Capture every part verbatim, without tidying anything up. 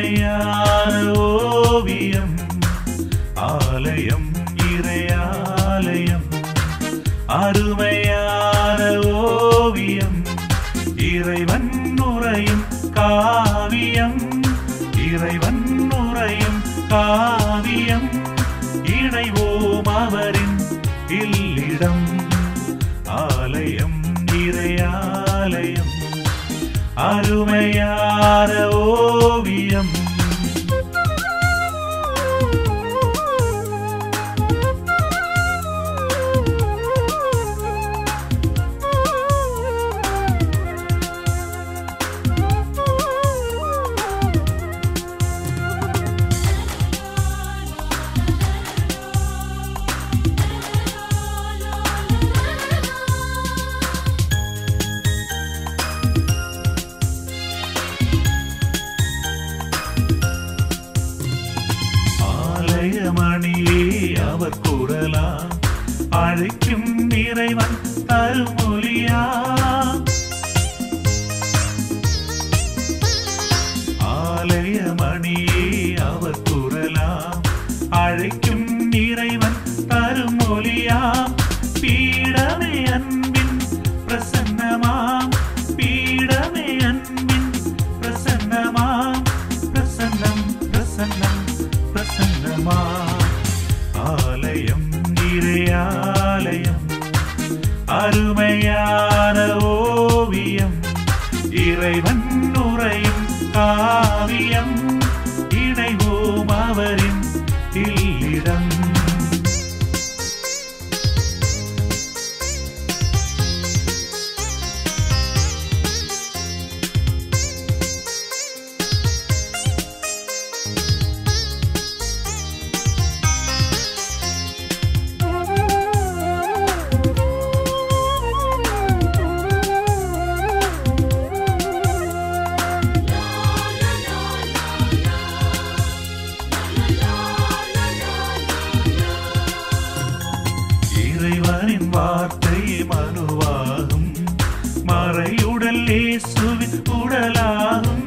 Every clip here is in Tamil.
அருமையான ஓவியம் ஆலயம் இறையாலயம் அருமையான ஓவியம் இறைவன் நுரையும் காவியம் இறைவன் நுரையும் காவியம் இணைவோம் அவரின் இல்லிடம் ஆலயம் இறையாலயம் அருமையான ஓவியம் மணியே அவர் குரலா அழைக்கும் இறைவன் அருமொழியா ஆலய மணியே அவர் குரலா அழைக்கும் இறைவன் அருமொழியா பீடமே அன்பின் பிரசன்னமாம் பீடமே அன்பின் பிரசன்னமாம் பிரசன்னம் பிரசன்னம் பிரசன்னமா ஆலயம் இறையாலயம் அருமையான ஓவியம் இறைவன் நுரையும் காவியம் இணைவோம் அவரின் இல்லிடம் இறைவனின் வார்த்தை மனுவாகும் மறையுடல் இயேசுவின் உடலாகும்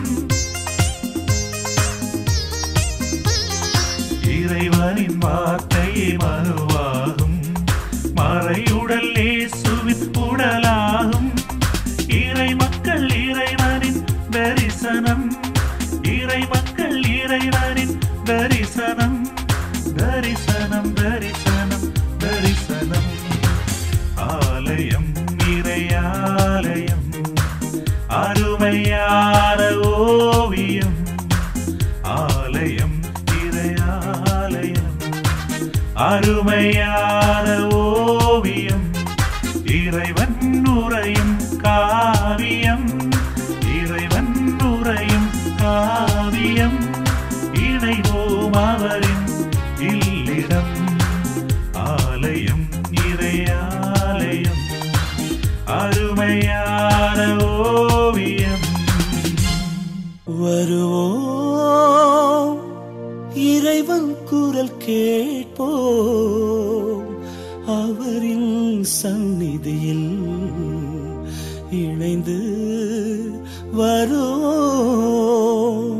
இறைவனின் வார்த்தை மனுவாகும் மறையுடல் இயேசுவின் உடலாகும் இறை மக்கள் இறைவனின் தரிசனம் இறை மக்கள் இறைவனின் தரிசனம் தரிசனம் தரிசனம் தரிசனம் ஆலயம் இறையாலயம் அருமையான ஓவியம் ஆலயம் இறையாலயம் அருமையான ஓவியம் இறைவன் நுரையும் காவியம் இறைவன் நுரையும் காவியம் இணைவோம் அவரின் இல்லிடம் ஆலயம் இறையாலயம் அருமையான ஓவியம் வருவோம் இறைவன் குரல் கேட்போம் அவரின் சந்நிதியில் இணைந்து வருவோம்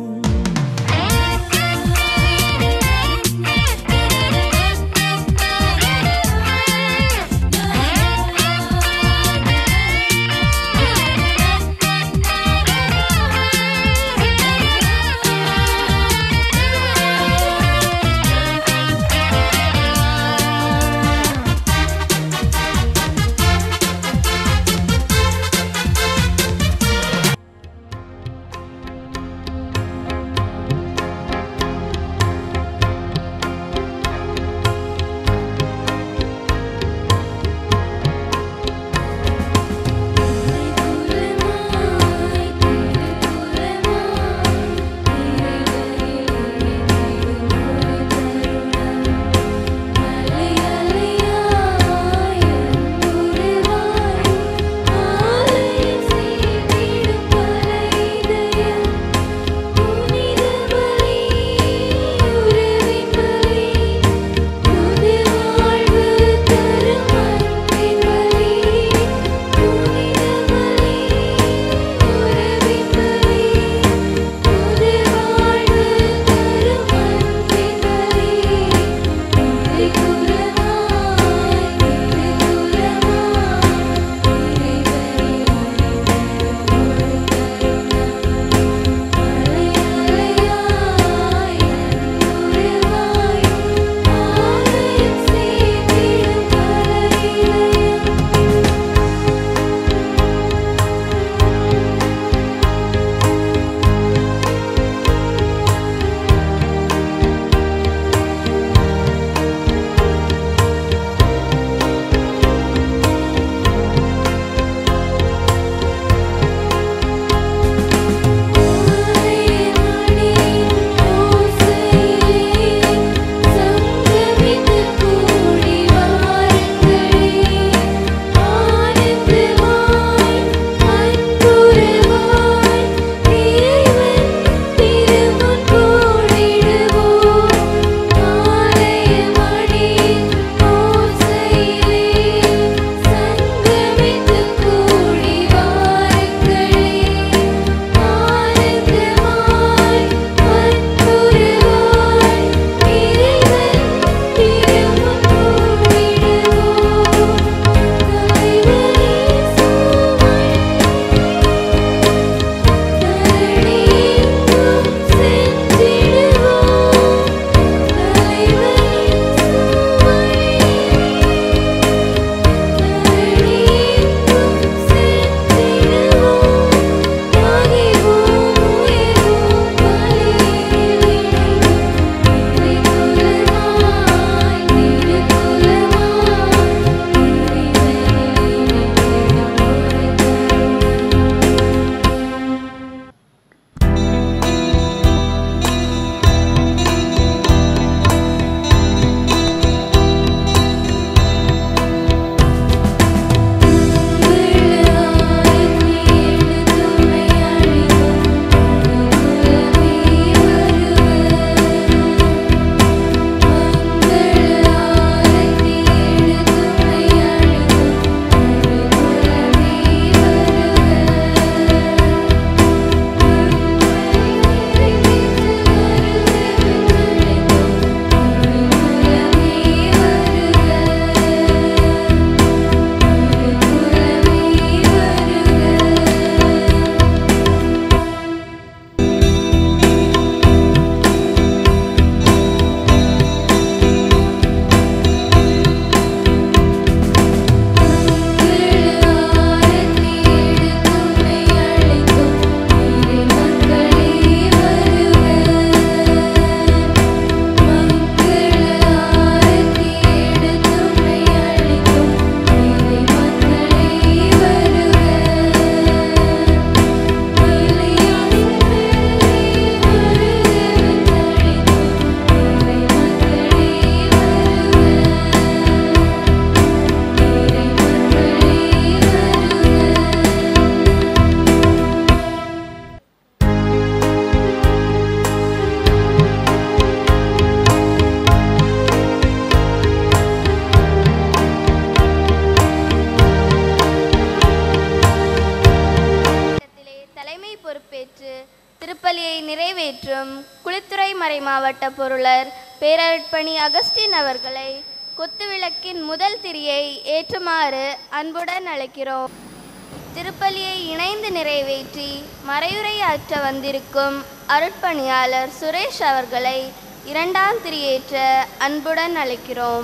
குளித்துறை மறை மாவட்ட பொருளர் பேரருட்பணி அகஸ்டின் அவர்களை குத்துவிளக்கின் முதல் திரியை ஏற்றுமாறு அன்புடன் அழைக்கிறோம். திருப்பலியை இணைந்து நிறைவேற்றி மறையுரையாற்ற வந்திருக்கும் அருட்பணியாளர் சுரேஷ் அவர்களை இரண்டாம் திரியேற்ற அன்புடன் அழைக்கிறோம்.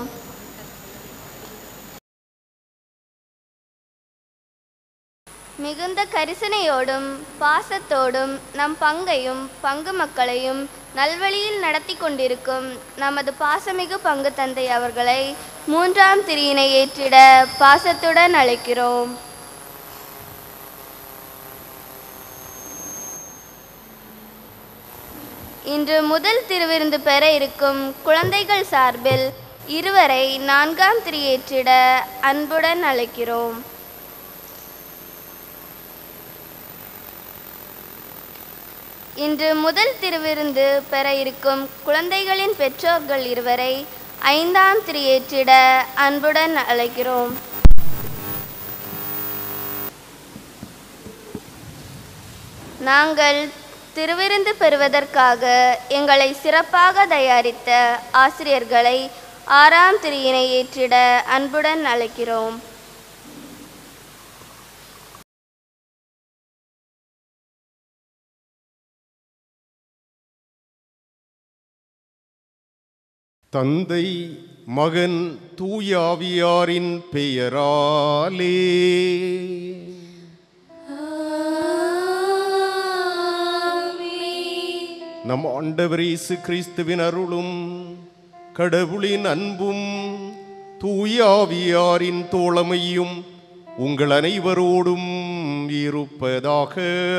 மிகுந்த கரிசனையோடும் பாசத்தோடும் நம் பங்கையும் பங்கு மக்களையும் நல்வழியில் நடத்தி கொண்டிருக்கும் நமது பாசமிகு பங்கு தந்தை அவர்களை மூன்றாம் திரியினை ஏற்றிட பாசத்துடன் அழைக்கிறோம். இன்று முதல் திருவிருந்து பெற இருக்கும் குழந்தைகள் சார்பில் இருவரை நான்காம் திரியேற்றிட அன்புடன் அழைக்கிறோம். இன்று முதல் திருவிருந்து பெற இருக்கும் குழந்தைகளின் பெற்றோர்கள் இருவரை ஐந்தாம் திரியேற்றிட அன்புடன் அழைக்கிறோம். நாங்கள் திருவிருந்து பெறுவதற்காக எங்களை சிறப்பாக தயாரித்த ஆசிரியர்களை ஆறாம் திரியினை ஏற்றிட அன்புடன் அழைக்கிறோம். தந்தை மகன் தூயாவியாரின் பெயராலே நம் ஆண்டவர் இயேசு கிறிஸ்துவின் அருளும் கடவுளின் அன்பும் தூயாவியாரின் தோழமையும் உங்கள் அனைவரோடும் இருப்பதாக.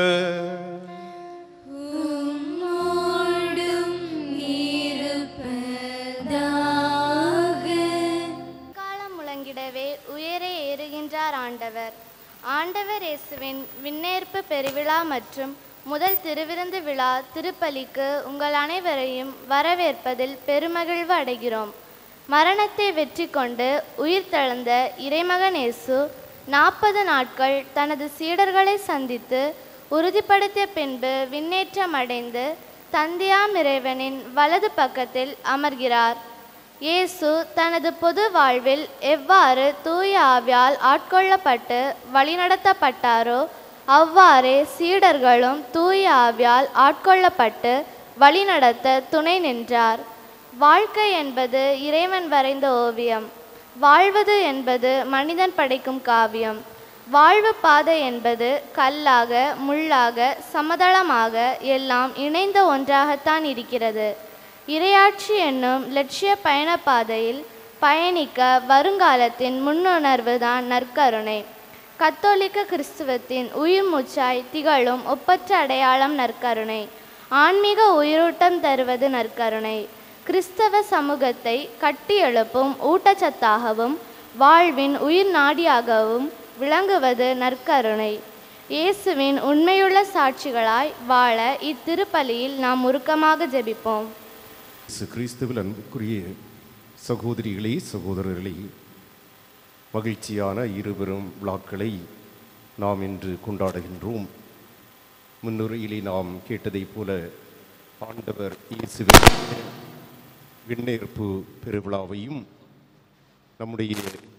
காலம் முழங்கிடவே உயரே ஏறுகின்றார் ஆண்டவர். ஆண்டவர் இயேசுவின் விண்ணேற்பு பெருவிழா மற்றும் முதல் திருவிருந்து விழா திருப்பலிக்கு உங்கள் அனைவரையும் வரவேற்பதில் பெருமகிழ்வு அடைகிறோம். மரணத்தை வெற்றி கொண்டு உயிர் தழுந்த இறைமகன் இயேசு நாற்பது நாட்கள் தனது சீடர்களை சந்தித்து உறுதிப்படுத்திய பின்பு விண்ணேற்றம் அடைந்து தந்தையாம் இறைவனின் வலது பக்கத்தில் அமர்கிறார். இயேசு தனது பொது வாழ்வில் எவ்வாறு தூய ஆவியால் ஆட்கொள்ளப்பட்டு வழிநடத்தப்பட்டாரோ அவ்வாறே சீடர்களும் தூய ஆவியால் ஆட்கொள்ளப்பட்டு வழிநடத்த துணை நின்றார். வாழ்க்கை என்பது இறைவன் வரைந்த ஓவியம். வாழ்வது என்பது மனிதன் படைக்கும் காவியம். வாழ்வு பாதை என்பது கல்லாக முள்ளாக சமதளமாக எல்லாம் இணைந்த ஒன்றாகத்தான் இருக்கிறது. இறையாட்சி என்னும் லட்சிய பயண பாதையில் பயணிக்க வருங்காலத்தின் முன்னுணர்வு தான் நற்கருணை. கத்தோலிக்க கிறிஸ்துவத்தின் உயிர் மூச்சாய் திகழும் ஒப்பற்ற அடையாளம் நற்கருணை. ஆன்மீக உயிரூட்டம் தருவது நற்கருணை. கிறிஸ்தவ சமூகத்தை கட்டி எழுப்பும் ஊட்டச்சத்தாகவும் வாழ்வின் உயிர் நாடியாகவும் விளங்குவது நற்கருணை. இயேசுவின் உண்மையுள்ள சாட்சிகளாய் வாழ இத்திருப்பலியில் நாம் உருக்கமாக ஜெபிப்போம். கிறிஸ்துவில் அன்புக்குரிய சகோதரிகளே சகோதரர்களே, மகிழ்ச்சியான இருவரும் விழாக்களை நாம் இன்று கொண்டாடுகின்றோம். முன்னுரையிலே நாம் கேட்டதைப் போல ஆண்டவர் இயேசுவின் விண்ணேற்பு பெருவிழாவையும் நம்முடைய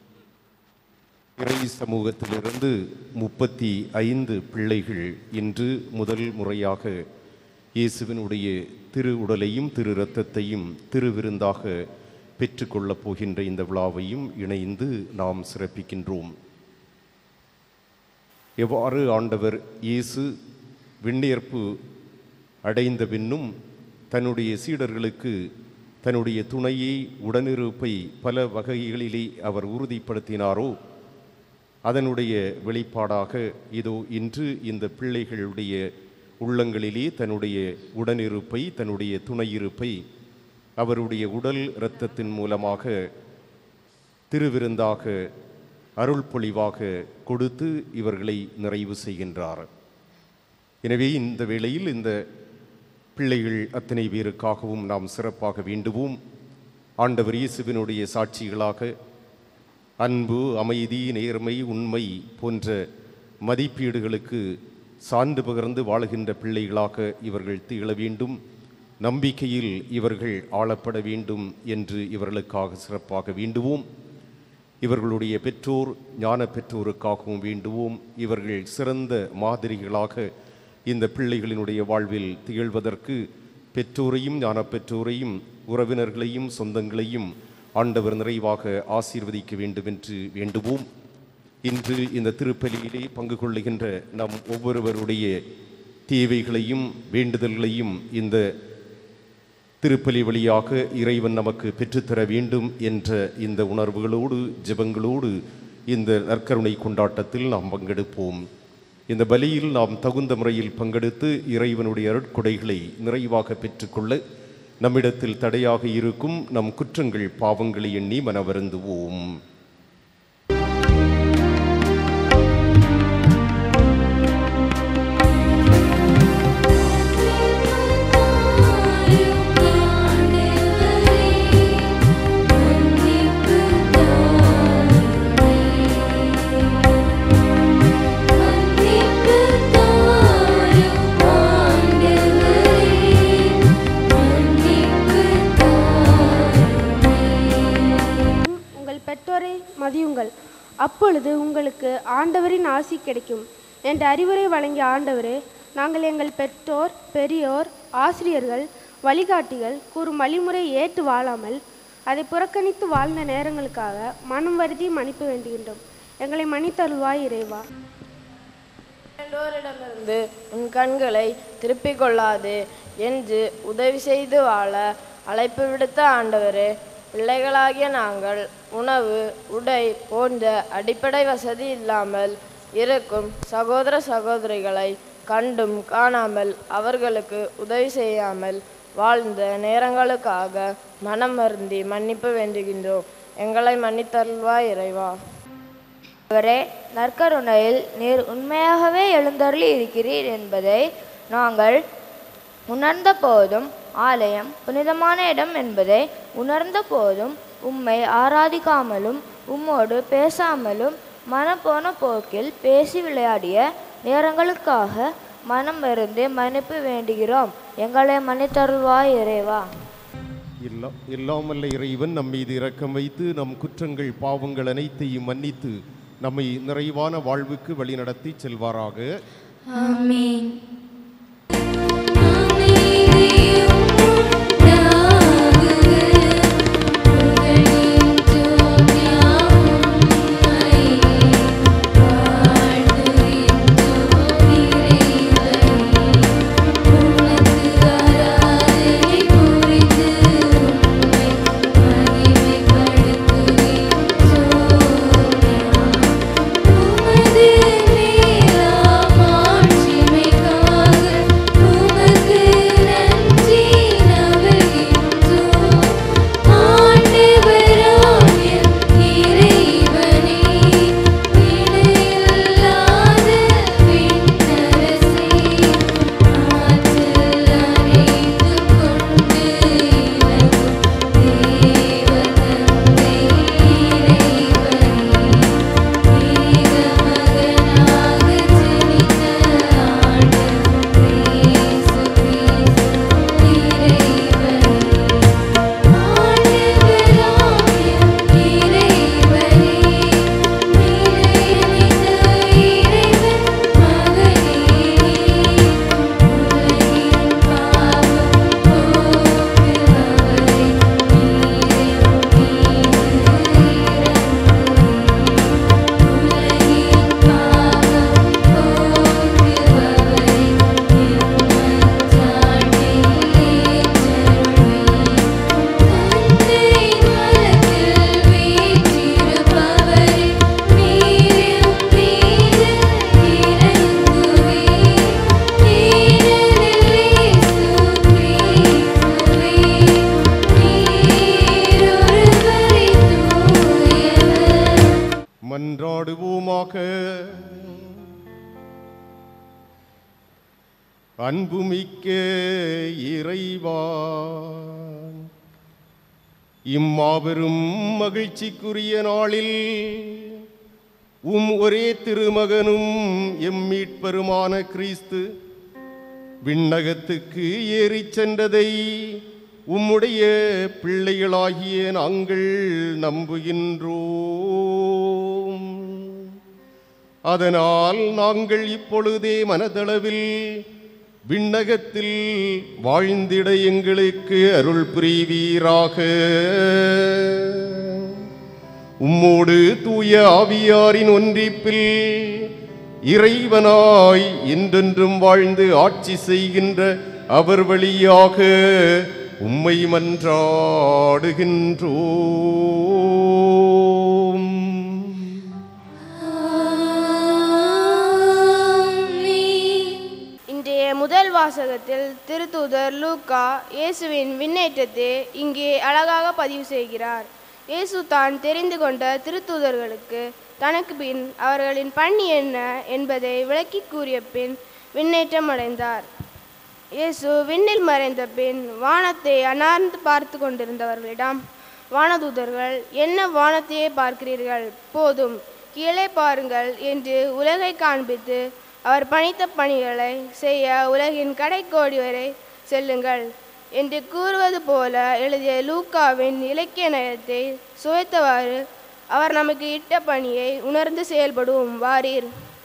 இறை சமூகத்திலிருந்து முப்பத்தி ஐந்து பிள்ளைகள் இன்று முதல் முறையாக இயேசுவினுடைய திரு உடலையும் திரு இரத்தத்தையும் திருவிருந்தாக பெற்றுக்கொள்ளப் போகின்ற இந்த விழாவையும் இணைந்து நாம் சிறப்பிக்கின்றோம். எவ்வாறு ஆண்டவர் இயேசு விண்ணேற்பு அடைந்த பின்னும் தன்னுடைய சீடர்களுக்கு தன்னுடைய துணையை உடனிருப்பை பல வகைகளிலே அவர் உறுதிப்படுத்தினாரோ அதனுடைய வெளிப்பாடாக இதோ இன்று இந்த பிள்ளைகளுடைய உள்ளங்களிலே தன்னுடைய உடனிருப்பை தன்னுடைய துணையிருப்பை அவருடைய உடல் இரத்தத்தின் மூலமாக திருவிருந்தாக அருள் பொழிவாக கொடுத்து இவர்களை நிறைவு செய்கின்றார். எனவே இந்த வேளையில் இந்த பிள்ளைகள் அத்தனை பேருக்காகவும் நாம் சிறப்பாக வேண்டுவோம். ஆண்டவர் இயேசுவினுடைய சாட்சிகளாக அன்பு, அமைதி, நேர்மை, உண்மை போன்ற மதிப்பீடுகளுக்கு சான்று பகர்ந்து வாழுகின்ற பிள்ளைகளாக இவர்கள் திகழ வேண்டும். நம்பிக்கையில் இவர்கள் ஆளப்பட வேண்டும் என்று இவர்களுக்காக சிறப்பாக வேண்டுவோம். இவர்களுடைய பெற்றோர் ஞான பெற்றோருக்காகவும் வேண்டுவோம். இவர்கள் சிறந்த மாதிரிகளாக இந்த பிள்ளைகளினுடைய வாழ்வில் திகழ்வதற்கு பெற்றோரையும் ஞான பெற்றோரையும் உறவினர்களையும் சொந்தங்களையும் ஆண்டவர் நிறைவாக ஆசீர்வதிக்க வேண்டும் என்று வேண்டுவோம். இன்று இந்த திருப்பலியிலே பங்கு கொள்ளுகின்ற நம் ஒவ்வொருவருடைய தேவைகளையும் வேண்டுதல்களையும் இந்த திருப்பலி வழியாக இறைவன் நமக்கு பெற்றுத்தர வேண்டும் என்ற இந்த உணர்வுகளோடு ஜெபங்களோடு இந்த நற்கருணை கொண்டாட்டத்தில் நாம் பங்கெடுப்போம். இந்த பலியில் நாம் தகுந்த முறையில் பங்கெடுத்து இறைவனுடைய அருட்கொடைகளை நிறைவாக பெற்றுக்கொள்ள நம்மிடத்தில் தடையாக இருக்கும் நம் குற்றங்கள் பாவங்களை எண்ணி மனவருந்துவோம். மதியுங்கள், அப்பொழுது உங்களுக்கு ஆண்டவரின் ஆசி கிடைக்கும் என்ற அறிவுரை வழங்கிய ஆண்டவரே, நாங்கள் எங்கள் பெற்றோர், பெரியோர், ஆசிரியர்கள், வழிகாட்டிகள் கூறும் வழிமுறை ஏற்று வாழாமல் அதை புறக்கணித்து வாழ்ந்த நேரங்களுக்காக மனம் வருதி மன்னிப்பு வேண்டுகின்றோம். எங்களை மன்னித்தருள்வாய் இறைவா. பெற்றோரிடமிருந்து உன் கண்களை திருப்பிக் கொள்ளாது என்று உதவி செய்து வாழ அழைப்பு விடுத்த ஆண்டவரே, பிள்ளைகளாகிய நாங்கள் உணவு, உடை போன்ற அடிப்படை வசதி இல்லாமல் இருக்கும் சகோதர சகோதரிகளை கண்டும் காணாமல் அவர்களுக்கு உதவி செய்யாமல் வாழ்ந்த நேரங்களுக்காக மனம் வருந்தி மன்னிப்பு வேண்டுகின்றோம். எங்களை மன்னித்தருள்வாய் இறைவா. அவரே, நற்கருணையில் நீர் உண்மையாகவே எழுந்தருளி இருக்கிறீர் என்பதை நாங்கள் உணர்ந்த போதும், ஆலயம் புனிதமான இடம் என்பதை உணர்ந்த போதும் உம்மை ஆராதிக்காமலும் உம்மோடு பேசாமலும் மனப்போன போக்கில் பேசி விளையாடிய நேரங்களுக்காக மனம் இருந்து மன்னிப்பு வேண்டுகிறோம். எங்களை மன்னித்தருள்வாய் இறைவா. இல்லா இல்லாமல்ல இறைவன் நம் மீது இரக்கம் வைத்து நம் குற்றங்கள் பாவங்கள் அனைத்தையும் மன்னித்து நம்மை நிறைவான வாழ்வுக்கு வழிநடத்தி செல்வாராக. ஆமென். மன்றாடுவோமாக. அன்புமிக்க இறைவா, இம்மாபெரும் மகிழ்ச்சிக்குரிய நாளில் உம் ஒரே திருமகனும் எம் மீட்பெருமான கிறிஸ்து விண்ணகத்துக்கு ஏறிச் சென்றதை உம்முடைய பிள்ளைகளாகிய நாங்கள் நம்புகின்றோம். அதனால் நாங்கள் இப்பொழுதே மனதளவில் விண்ணகத்தில் வாழ்ந்திட எங்களுக்கு அருள் புரிவீராக. உம்மோடு தூய ஆவியாரின் ஒன்றிப்பில் இறைவனாய் என்றென்றும் வாழ்ந்து ஆட்சி செய்கின்ற அவர் வழியாக உம்மை மன்றாடுகின்றோம். இன்றைய முதல் வாசகத்தில் திருத்தூதர் லூக்கா இயேசுவின் விண்ணேற்றத்தை இங்கே அழகாக பதிவு செய்கிறார். இயேசு தான் தெரிந்து கொண்ட திருத்தூதர்களுக்கு தனக்கு பின் அவர்களின் பணி என்ன என்பதை விளக்கி கூறிய பின் விண்ணேற்றம் அடைந்தார். இயேசு விண்ணில் மறைந்த பின் வானத்தை அனார்ந்து பார்த்து கொண்டிருந்தவர்களிடம், வானதூதர்கள், என்ன வானத்தையே பார்க்கிறீர்கள், போதும் கீழே பாருங்கள் என்று உலகை காண்பித்து அவர் பணித்த பணிகளை செய்ய உலகின் கடைக்கோடி வரை செல்லுங்கள் என்று கூறுவது போல எழுதிய லூக்காவின் இலக்கிய நயத்தை சுவைத்தவாறு அவர் நமக்கு இட்ட பணியை உணர்ந்து செயல்படுவோம் வாரீர்.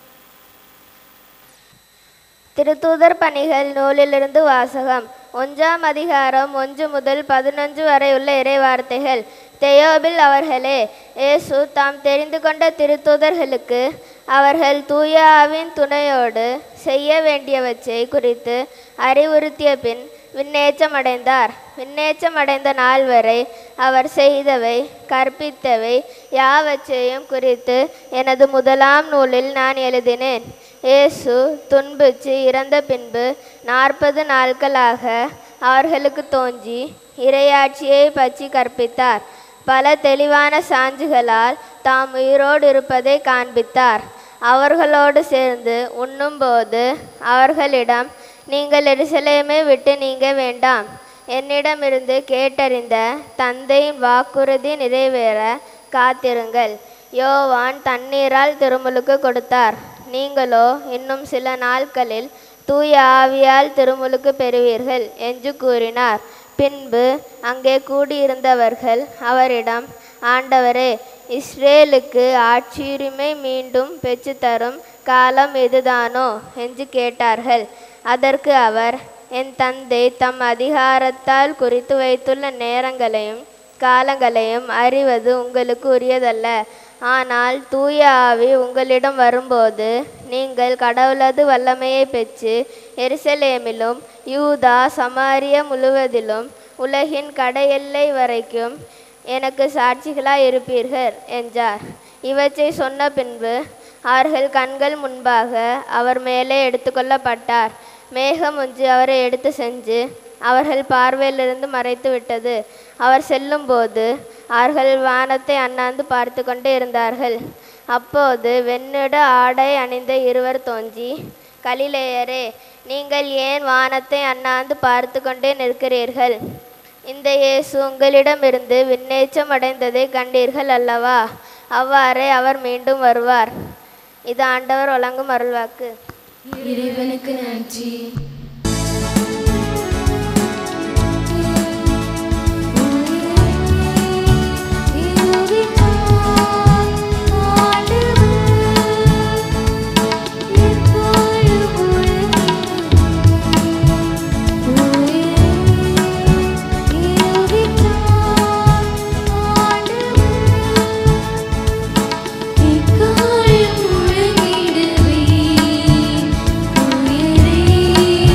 திருத்தூதர் பணிகள் நூலிலிருந்து வாசகம். ஒன்றாம் அதிகாரம் ஒன்று முதல் பதினொன்று வரை உள்ள இறைவார்த்தைகள். தெயோபில் அவர்களே, இயேசு தாம் தெரிந்து கொண்ட திருத்தூதர்களுக்கு அவர்கள் தூய ஆவின் துணையோடு செய்ய வேண்டியவற்றை குறித்து அறிவுறுத்திய பின் விண்ணேற்றம் அடைந்தார். விண்ணேற்றம் அடைந்த நாள் வரை அவர் செய்தவை கற்பித்தவை யாவற்றையும் குறித்து எனது முதலாம் நூலில் நான் எழுதினேன். இயேசு துன்புற்று இறந்த பின்பு நாற்பது நாட்களாக அவர்களுக்கு தோன்றி இறையாட்சியை பற்றி கற்பித்தார். பல தெளிவான சான்றுகளால் தாம் உயிரோடு இருப்பதை காண்பித்தார். அவர்களோடு சேர்ந்து உண்ணும்போது அவர்களிடம், நீங்கள் எருசலேமை விட்டு நீங்க வேண்டாம், என்னிடமிருந்து கேட்டறிந்த தந்தையின் வாக்குறுதி நிறைவேற காத்திருங்கள். யோவான் தண்ணீரால் திருமுழுக்கு கொடுத்தார், நீங்களோ இன்னும் சில நாட்களில் தூய ஆவியால் திருமுழுக்கு பெறுவீர்கள் என்று கூறினார். பின்பு அங்கே கூடியிருந்தவர்கள் அவரிடம், ஆண்டவரே, இஸ்ரேலுக்கு ஆட்சியுரிமை மீண்டும் பெற்றுத்தரும் காலம் இதுதானோ என்று கேட்டார்கள். அதற்கு அவர், என் தந்தை தம் அதிகாரத்தால் குறித்து வைத்துள்ள நேரங்களையும் காலங்களையும் அறிவது உங்களுக்கு உரியதல்ல. ஆனால் தூய ஆவி உங்களிடம் வரும்போது நீங்கள் கடவுளது வல்லமையை பெற்று எருசலேமிலும் யூதா சமாரியா முழுவதிலும் உலகின் கடையெல்லை வரைக்கும் எனக்கு சாட்சிகளாய் இருப்பீர்கள் என்றார். இவற்றை சொன்ன பின்பு அவர்கள் கண்கள் முன்பாக அவர் மேலே எடுத்துக்கொள்ளப்பட்டார். மேகம் ஒன்று அவரை எடுத்து சென்று அவர்கள் பார்வையிலிருந்து மறைத்து விட்டது. அவர் செல்லும்போது அவர்கள் வானத்தை அண்ணாந்து பார்த்து கொண்டே இருந்தார்கள். அப்போது வெண்ணிட ஆடை அணிந்த இருவர் தோன்றி, கலிலேயரே, நீங்கள் ஏன் வானத்தை அண்ணாந்து பார்த்து கொண்டே நிற்கிறீர்கள்? இந்த இயேசு உங்களிடமிருந்து விண்ணேற்றம் அடைந்ததை கண்டீர்கள் அல்லவா? அவ்வாறே அவர் மீண்டும் வருவார். இது ஆண்டவர் வழங்கும் அருள்வாக்கு. இறைவனுக்கு நன்றி. உயிரே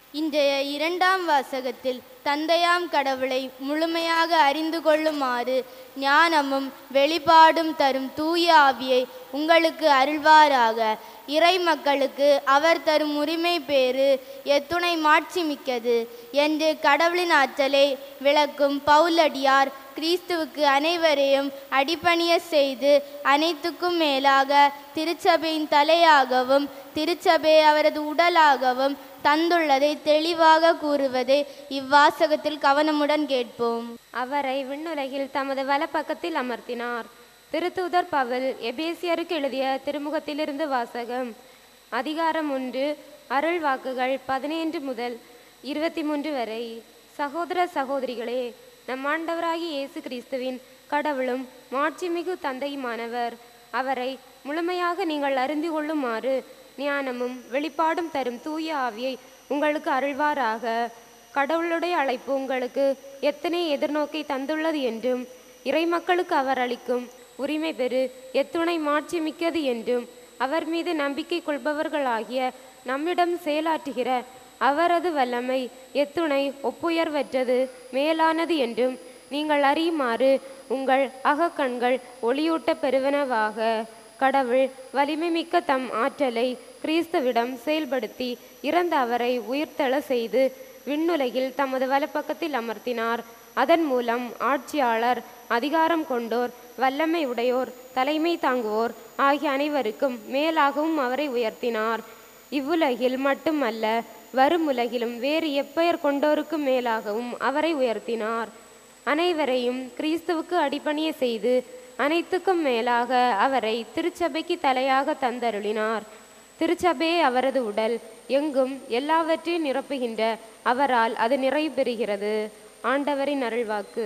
இன்றைய இரண்டாம் வாசகத்தில் தந்தையாம் கடவுளை முழுமையாக அறிந்து கொள்ளுமாறு ஞானமும் வெளிப்பாடும் தரும் தூய ஆவியை உங்களுக்கு அருள்வாராக. இறை மக்களுக்கு அவர் தரும் உரிமை பேறு எத்துணை மாட்சி மிக்கது என்று கடவுளின் ஆற்றலை விளக்கும் பவுலடியார் கிறிஸ்துவுக்கு அனைவரையும் அடிபணிய செய்து அனைத்துக்கும் மேலாக திருச்சபையின் தலையாகவும் திருச்சபை அவரது உடலாகவும் தந்துள்ளதை தெளிவாக கூறுவதை இவ்வாசகத்தில் கவனமுடன் கேட்போம். அவரை விண்ணுலகில் தமது வலப்பக்கத்தில் அமர்த்தினார். திருத்தூதர் பவுல் எபேசியருக்கு எழுதிய திருமுகத்திலிருந்து வாசகம். அதிகாரம் ஒன்று. அருள் வாக்குகள் பதினைந்து முதல் இருபத்தி மூன்று வரை. சகோதர சகோதரிகளே, நம் ஆண்டவராகிய இயேசு கிறிஸ்துவின் கடவுளும் மாட்சிமிகு தந்தையுமானவர் அவரை முழுமையாக நீங்கள் அறிந்து கொள்ளுமாறு ஞானமும் வெளிப்பாடும் தரும் தூய ஆவியை உங்களுக்கு அருள்வாராக. கடவுளுடைய அழைப்பு உங்களுக்கு எத்தனை எதிர்நோக்கை தந்துள்ளது என்றும் இறை மக்களுக்கு அவர் அளிக்கும் உரிமை பெறு எத்துணை மாட்சி மிக்கது என்றும் அவர் மீது நம்பிக்கை கொள்பவர்களாகிய நம்மிடம் செயலாற்றுகிற அவரது வல்லமை எத்துணை ஒப்புயர்வற்றது மேலானது என்றும் நீங்கள் அறியுமாறு உங்கள் அகக்கண்கள் ஒளியூட்ட பெறுவனவாக. கடவுள் வலிமை மிக்க தம் ஆற்றலை கிறிஸ்துவிடம் செயல்படுத்தி இறந்த அவரை உயிர்த்தெழ செய்து விண்ணுலகில் தமது வலப்பக்கத்தில் அமர்த்தினார். அதன் மூலம் ஆட்சியாளர், அதிகாரம் கொண்டோர், வல்லமை உடையோர், தலைமை தாங்குவோர் ஆகிய அனைவருக்கும் மேலாகவும் அவரை உயர்த்தினார். இவ்வுலகில் மட்டுமல்ல, வரும் உலகிலும் வேறு எப்பெயர் கொண்டோருக்கும் மேலாகவும் அவரை உயர்த்தினார். அனைவரையும் கிறிஸ்துவுக்கு அடிபணிய செய்து அனைத்துக்கும் மேலாக அவரை திருச்சபைக்கு தலையாக தந்தருளினார். திருச்சபையே அவரது உடல், எங்கும் எல்லாவற்றையும் நிரப்புகின்ற அவரால் அது நிறைவு பெறுகிறது. ஆண்டவரின் அருள்வாக்கு.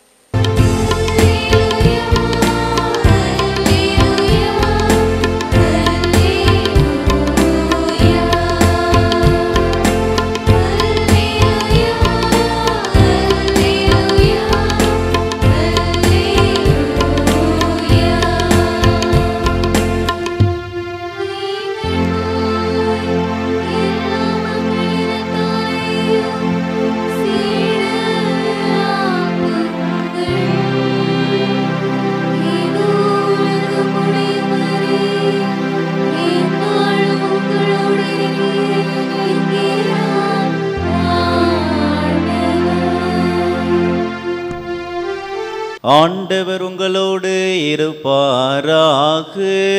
ஆண்டவர் உங்களோடு இருப்பாராக.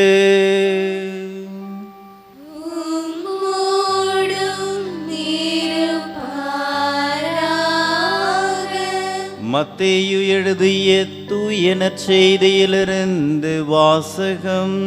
மத்தேயு எழுதிய தூய நற்செய்தியிலிருந்து வாசகம்.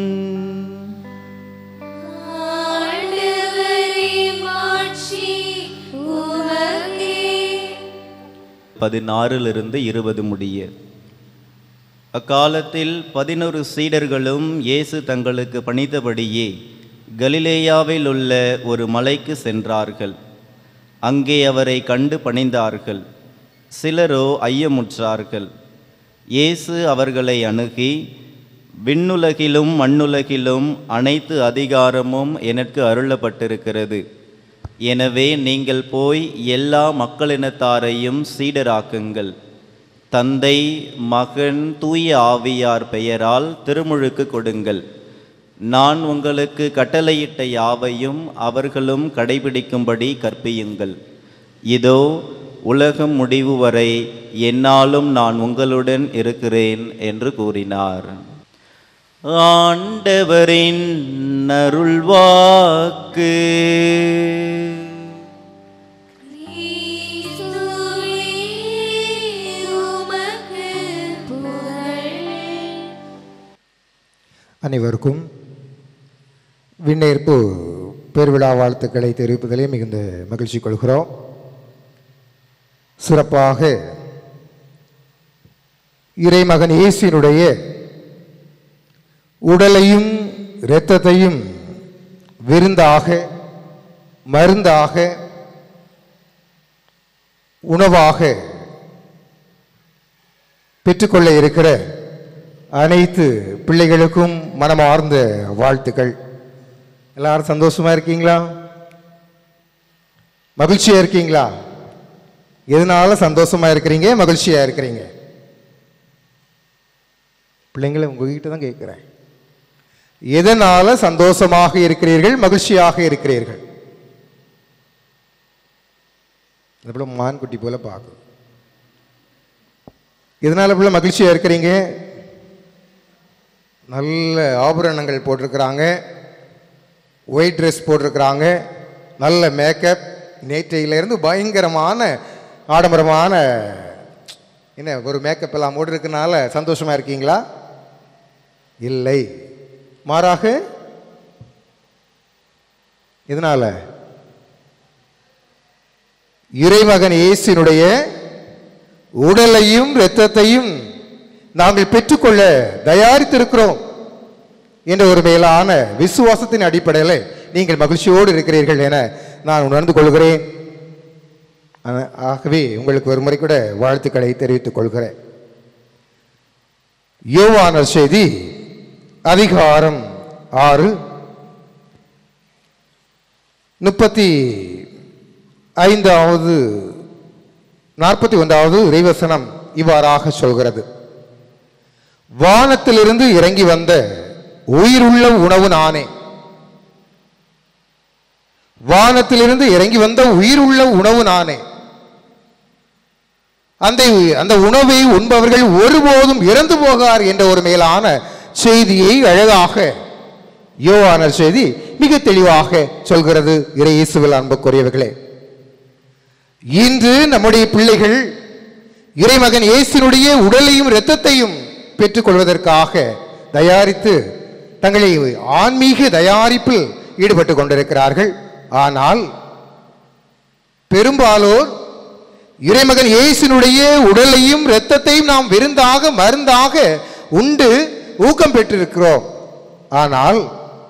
பதினாறிலிருந்து இருபது முடிய. அக்காலத்தில் பதினொரு சீடர்களும் இயேசு தங்களுக்கு பணித்தபடியே கலிலேயாவில் உள்ள ஒரு மலைக்கு சென்றார்கள். அங்கே அவரை கண்டு பணிந்தார்கள். சிலரோ ஐயமுற்றார்கள். இயேசு அவர்களை அணுகி, விண்ணுலகிலும் மண்ணுலகிலும் அனைத்து அதிகாரமும் எனக்கு அருளப்பட்டிருக்கிறது. எனவே நீங்கள் போய் எல்லா மக்களினத்தாரையும் சீடராக்குங்கள். தந்தை, மகன், தூய ஆவியார் பெயரால் திருமுழுக்கு கொடுங்கள். நான் உங்களுக்கு கட்டளையிட்ட யாவையும் அவர்களும் கடைபிடிக்கும்படி கற்பியுங்கள். இதோ உலகம் முடிவு வரை என்னாலும் நான் உங்களுடன் இருக்கிறேன் என்று கூறினார். ஆண்டவரின் அருள்வாக்கு. அனைவருக்கும் விண்ணேற்பு பெருவிழா வாழ்த்துக்களை தெரிவிப்பதிலே மிகுந்த மகிழ்ச்சி கொள்கிறோம். சிறப்பாக இறைமகன் இயேசுவினுடைய உடலையும் இரத்தத்தையும் விருந்தாக, மருந்தாக, உணவாக பெற்றுக்கொள்ள இருக்கிற அனைத்து பிள்ளைகளுக்கும் மனமார்ந்த வாழ்த்துக்கள். எல்லாரும் சந்தோஷமா இருக்கீங்களா? மகிழ்ச்சியா இருக்கீங்களா? எதனால சந்தோஷமா இருக்கிறீங்க, மகிழ்ச்சியா இருக்கிறீங்க? பிள்ளைங்களை உங்ககிட்ட தான் கேட்கிறேன். எதனால சந்தோஷமாக இருக்கிறீர்கள், மகிழ்ச்சியாக இருக்கிறீர்கள்? இந்த பிள்ளை மான்குட்டி போல பார்க்கும். எதனால பிள்ளை மகிழ்ச்சியா இருக்கிறீங்க? நல்ல ஆபரணங்கள் போட்டிருக்கிறாங்க, ஒயிட் ட்ரெஸ் போட்டிருக்கிறாங்க, நல்ல மேக்கப், நேற்றையிலிருந்து பயங்கரமான ஆடம்பரமான என்ன ஒரு மேக்கப் எல்லாம் போட்டிருக்கனால சந்தோஷமா இருக்கீங்களா? இல்லை, மாறாக எதனால? இறைமகன் இயேசுவினுடைய உடலையும் இரத்தத்தையும் நாங்கள் பெற்றுக்கொள்ள தயாரித்திருக்கிறோம் என்ற ஒரு மேலான விசுவாசத்தின் அடிப்படையில் நீங்கள் மகிழ்ச்சியோடு இருக்கிறீர்கள் என நான் உணர்ந்து கொள்கிறேன். ஆகவே உங்களுக்கு ஒரு முறை கூட வாழ்த்துக்களை தெரிவித்துக் கொள்கிறேன். யோவானர் செய்தி அதிகாரம் ஆறு முப்பத்தி ஐந்தாவது நாற்பத்தி ஒன்றாவது இறைவசனம் இவ்வாறாக சொல்கிறது: வானத்திலிருந்து இறங்கி வந்த உயிருள்ள உணவு நானே. வானத்திலிருந்து இறங்கி வந்த உயிருள்ள உணவு நானே. அந்த அந்த உணவை உண்பவர்கள் ஒருபோதும் இறந்து போகார் என்ற ஒரு மேலான செய்தியை அழகாக யோவானர் செய்தி மிக தெளிவாக சொல்கிறது. இறை இயேசுவில் அன்புக்குரியவர்களே, இன்று நம்முடைய பிள்ளைகள் இறைமகன் இயேசுனுடைய உடலையும் இரத்தத்தையும் பெற்றுக்கொள்வதற்காக தயாரித்து தங்களை ஆன்மீக தயாரிப்பில் ஈடுபட்டு கொண்டிருக்கிறார்கள். ஆனால் பெரும்பாலோர் இறைமகன் இயேசுனுடைய உடலையும் இரத்தத்தையும் நாம் விருந்தாக மருந்தாக உண்டு ஊக்கம் பெற்றிருக்கிறோம். ஆனால்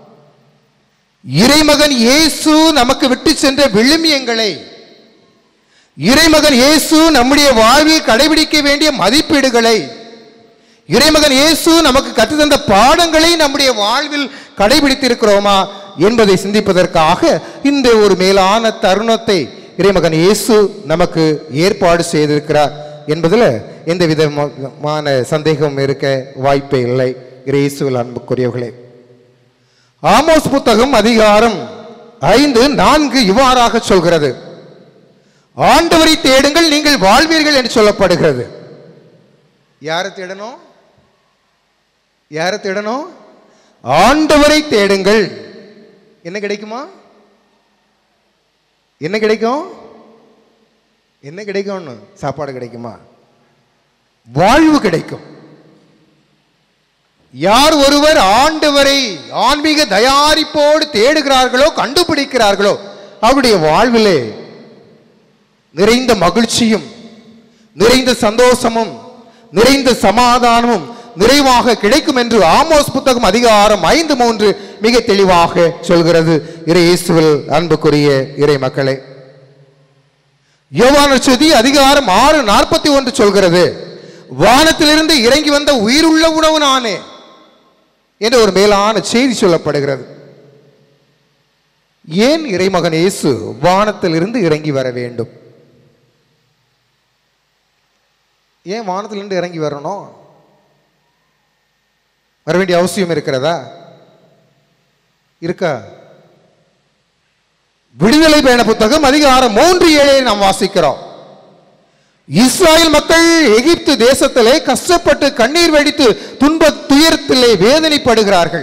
இறைமகன் இயேசு நமக்கு விட்டு சென்ற விழுமியங்களை, இறைமகன் இயேசு நம்முடைய வாழ்வில் கடைபிடிக்க வேண்டிய மதிப்பீடுகளை, இறைமகன் இயேசு நமக்கு கற்றுத்தந்த பாடங்களை நம்முடைய வாழ்வில் கடைபிடித்திருக்கிறோமா என்பதை சிந்திப்பதற்காக இந்த ஒரு மேலான தருணத்தை இறைமகன் இயேசு நமக்கு ஏற்பாடு செய்திருக்கிறார் என்பதில் எந்த விதமான சந்தேகம் இருக்க வாய்ப்பே இல்லை. இயேசுவில் அன்புக்குரியவர்களே, ஆமோஸ் புத்தகம் அதிகாரம் ஐந்து நான்கு இவ்வாறாக சொல்கிறது: ஆண்டவரை தேடுங்கள், நீங்கள் வாழ்வீர்கள் என்று சொல்லப்படுகிறது. யாரை தேடணும்? யாரை தேடணும்? ஆண்டவரை தேடுங்கள். என்ன கிடைக்குமா? என்ன கிடைக்கும்? என்ன கிடைக்கும்? சாப்பாடு கிடைக்குமா? வாழ்வு கிடைக்கும். யார் ஒருவர் ஆண்டவரை ஆன்மீக தயாரிப்போடு தேடுகிறார்களோ, கண்டுபிடிக்கிறார்களோ, அவருடைய வாழ்விலே நிறைந்த மகிழ்ச்சியும் நிறைந்த சந்தோஷமும் நிறைந்த சமாதானமும் நிறைவாக கிடைக்கும் என்று ஆமோஸ் புத்தகம் அதிகாரம் ஐந்து மூன்று மிக தெளிவாக சொல்கிறது. இறை இயேசுவில் அன்புக்குரிய இறை மக்களே, யோவானர் செய்தி அதிகாரம் ஆறு நாற்பத்தி ஒன்று சொல்கிறது: வானத்திலிருந்து இறங்கி வந்த உயிருள்ள உணவு நானே என்ற ஒரு மேலான செய்தி சொல்லப்படுகிறது. ஏன் இறைமகன் இயேசு வானத்திலிருந்து இறங்கி வர வேண்டும்? ஏன் வானத்திலிருந்து இறங்கி வரணும்? வர வேண்டிய அவசியம் இருக்கிறதா? இருக்கா? விடுதலை பயண புத்தகம் அதிகாரம் மூன்று ஏழை நாம் வாசிக்கிறோம். இஸ்ராயல் மக்கள் எகிப்து தேசத்திலே கஷ்டப்பட்டு கண்ணீர் வடித்து துன்ப துயரத்திலே வேதனைப்படுகிறார்கள்.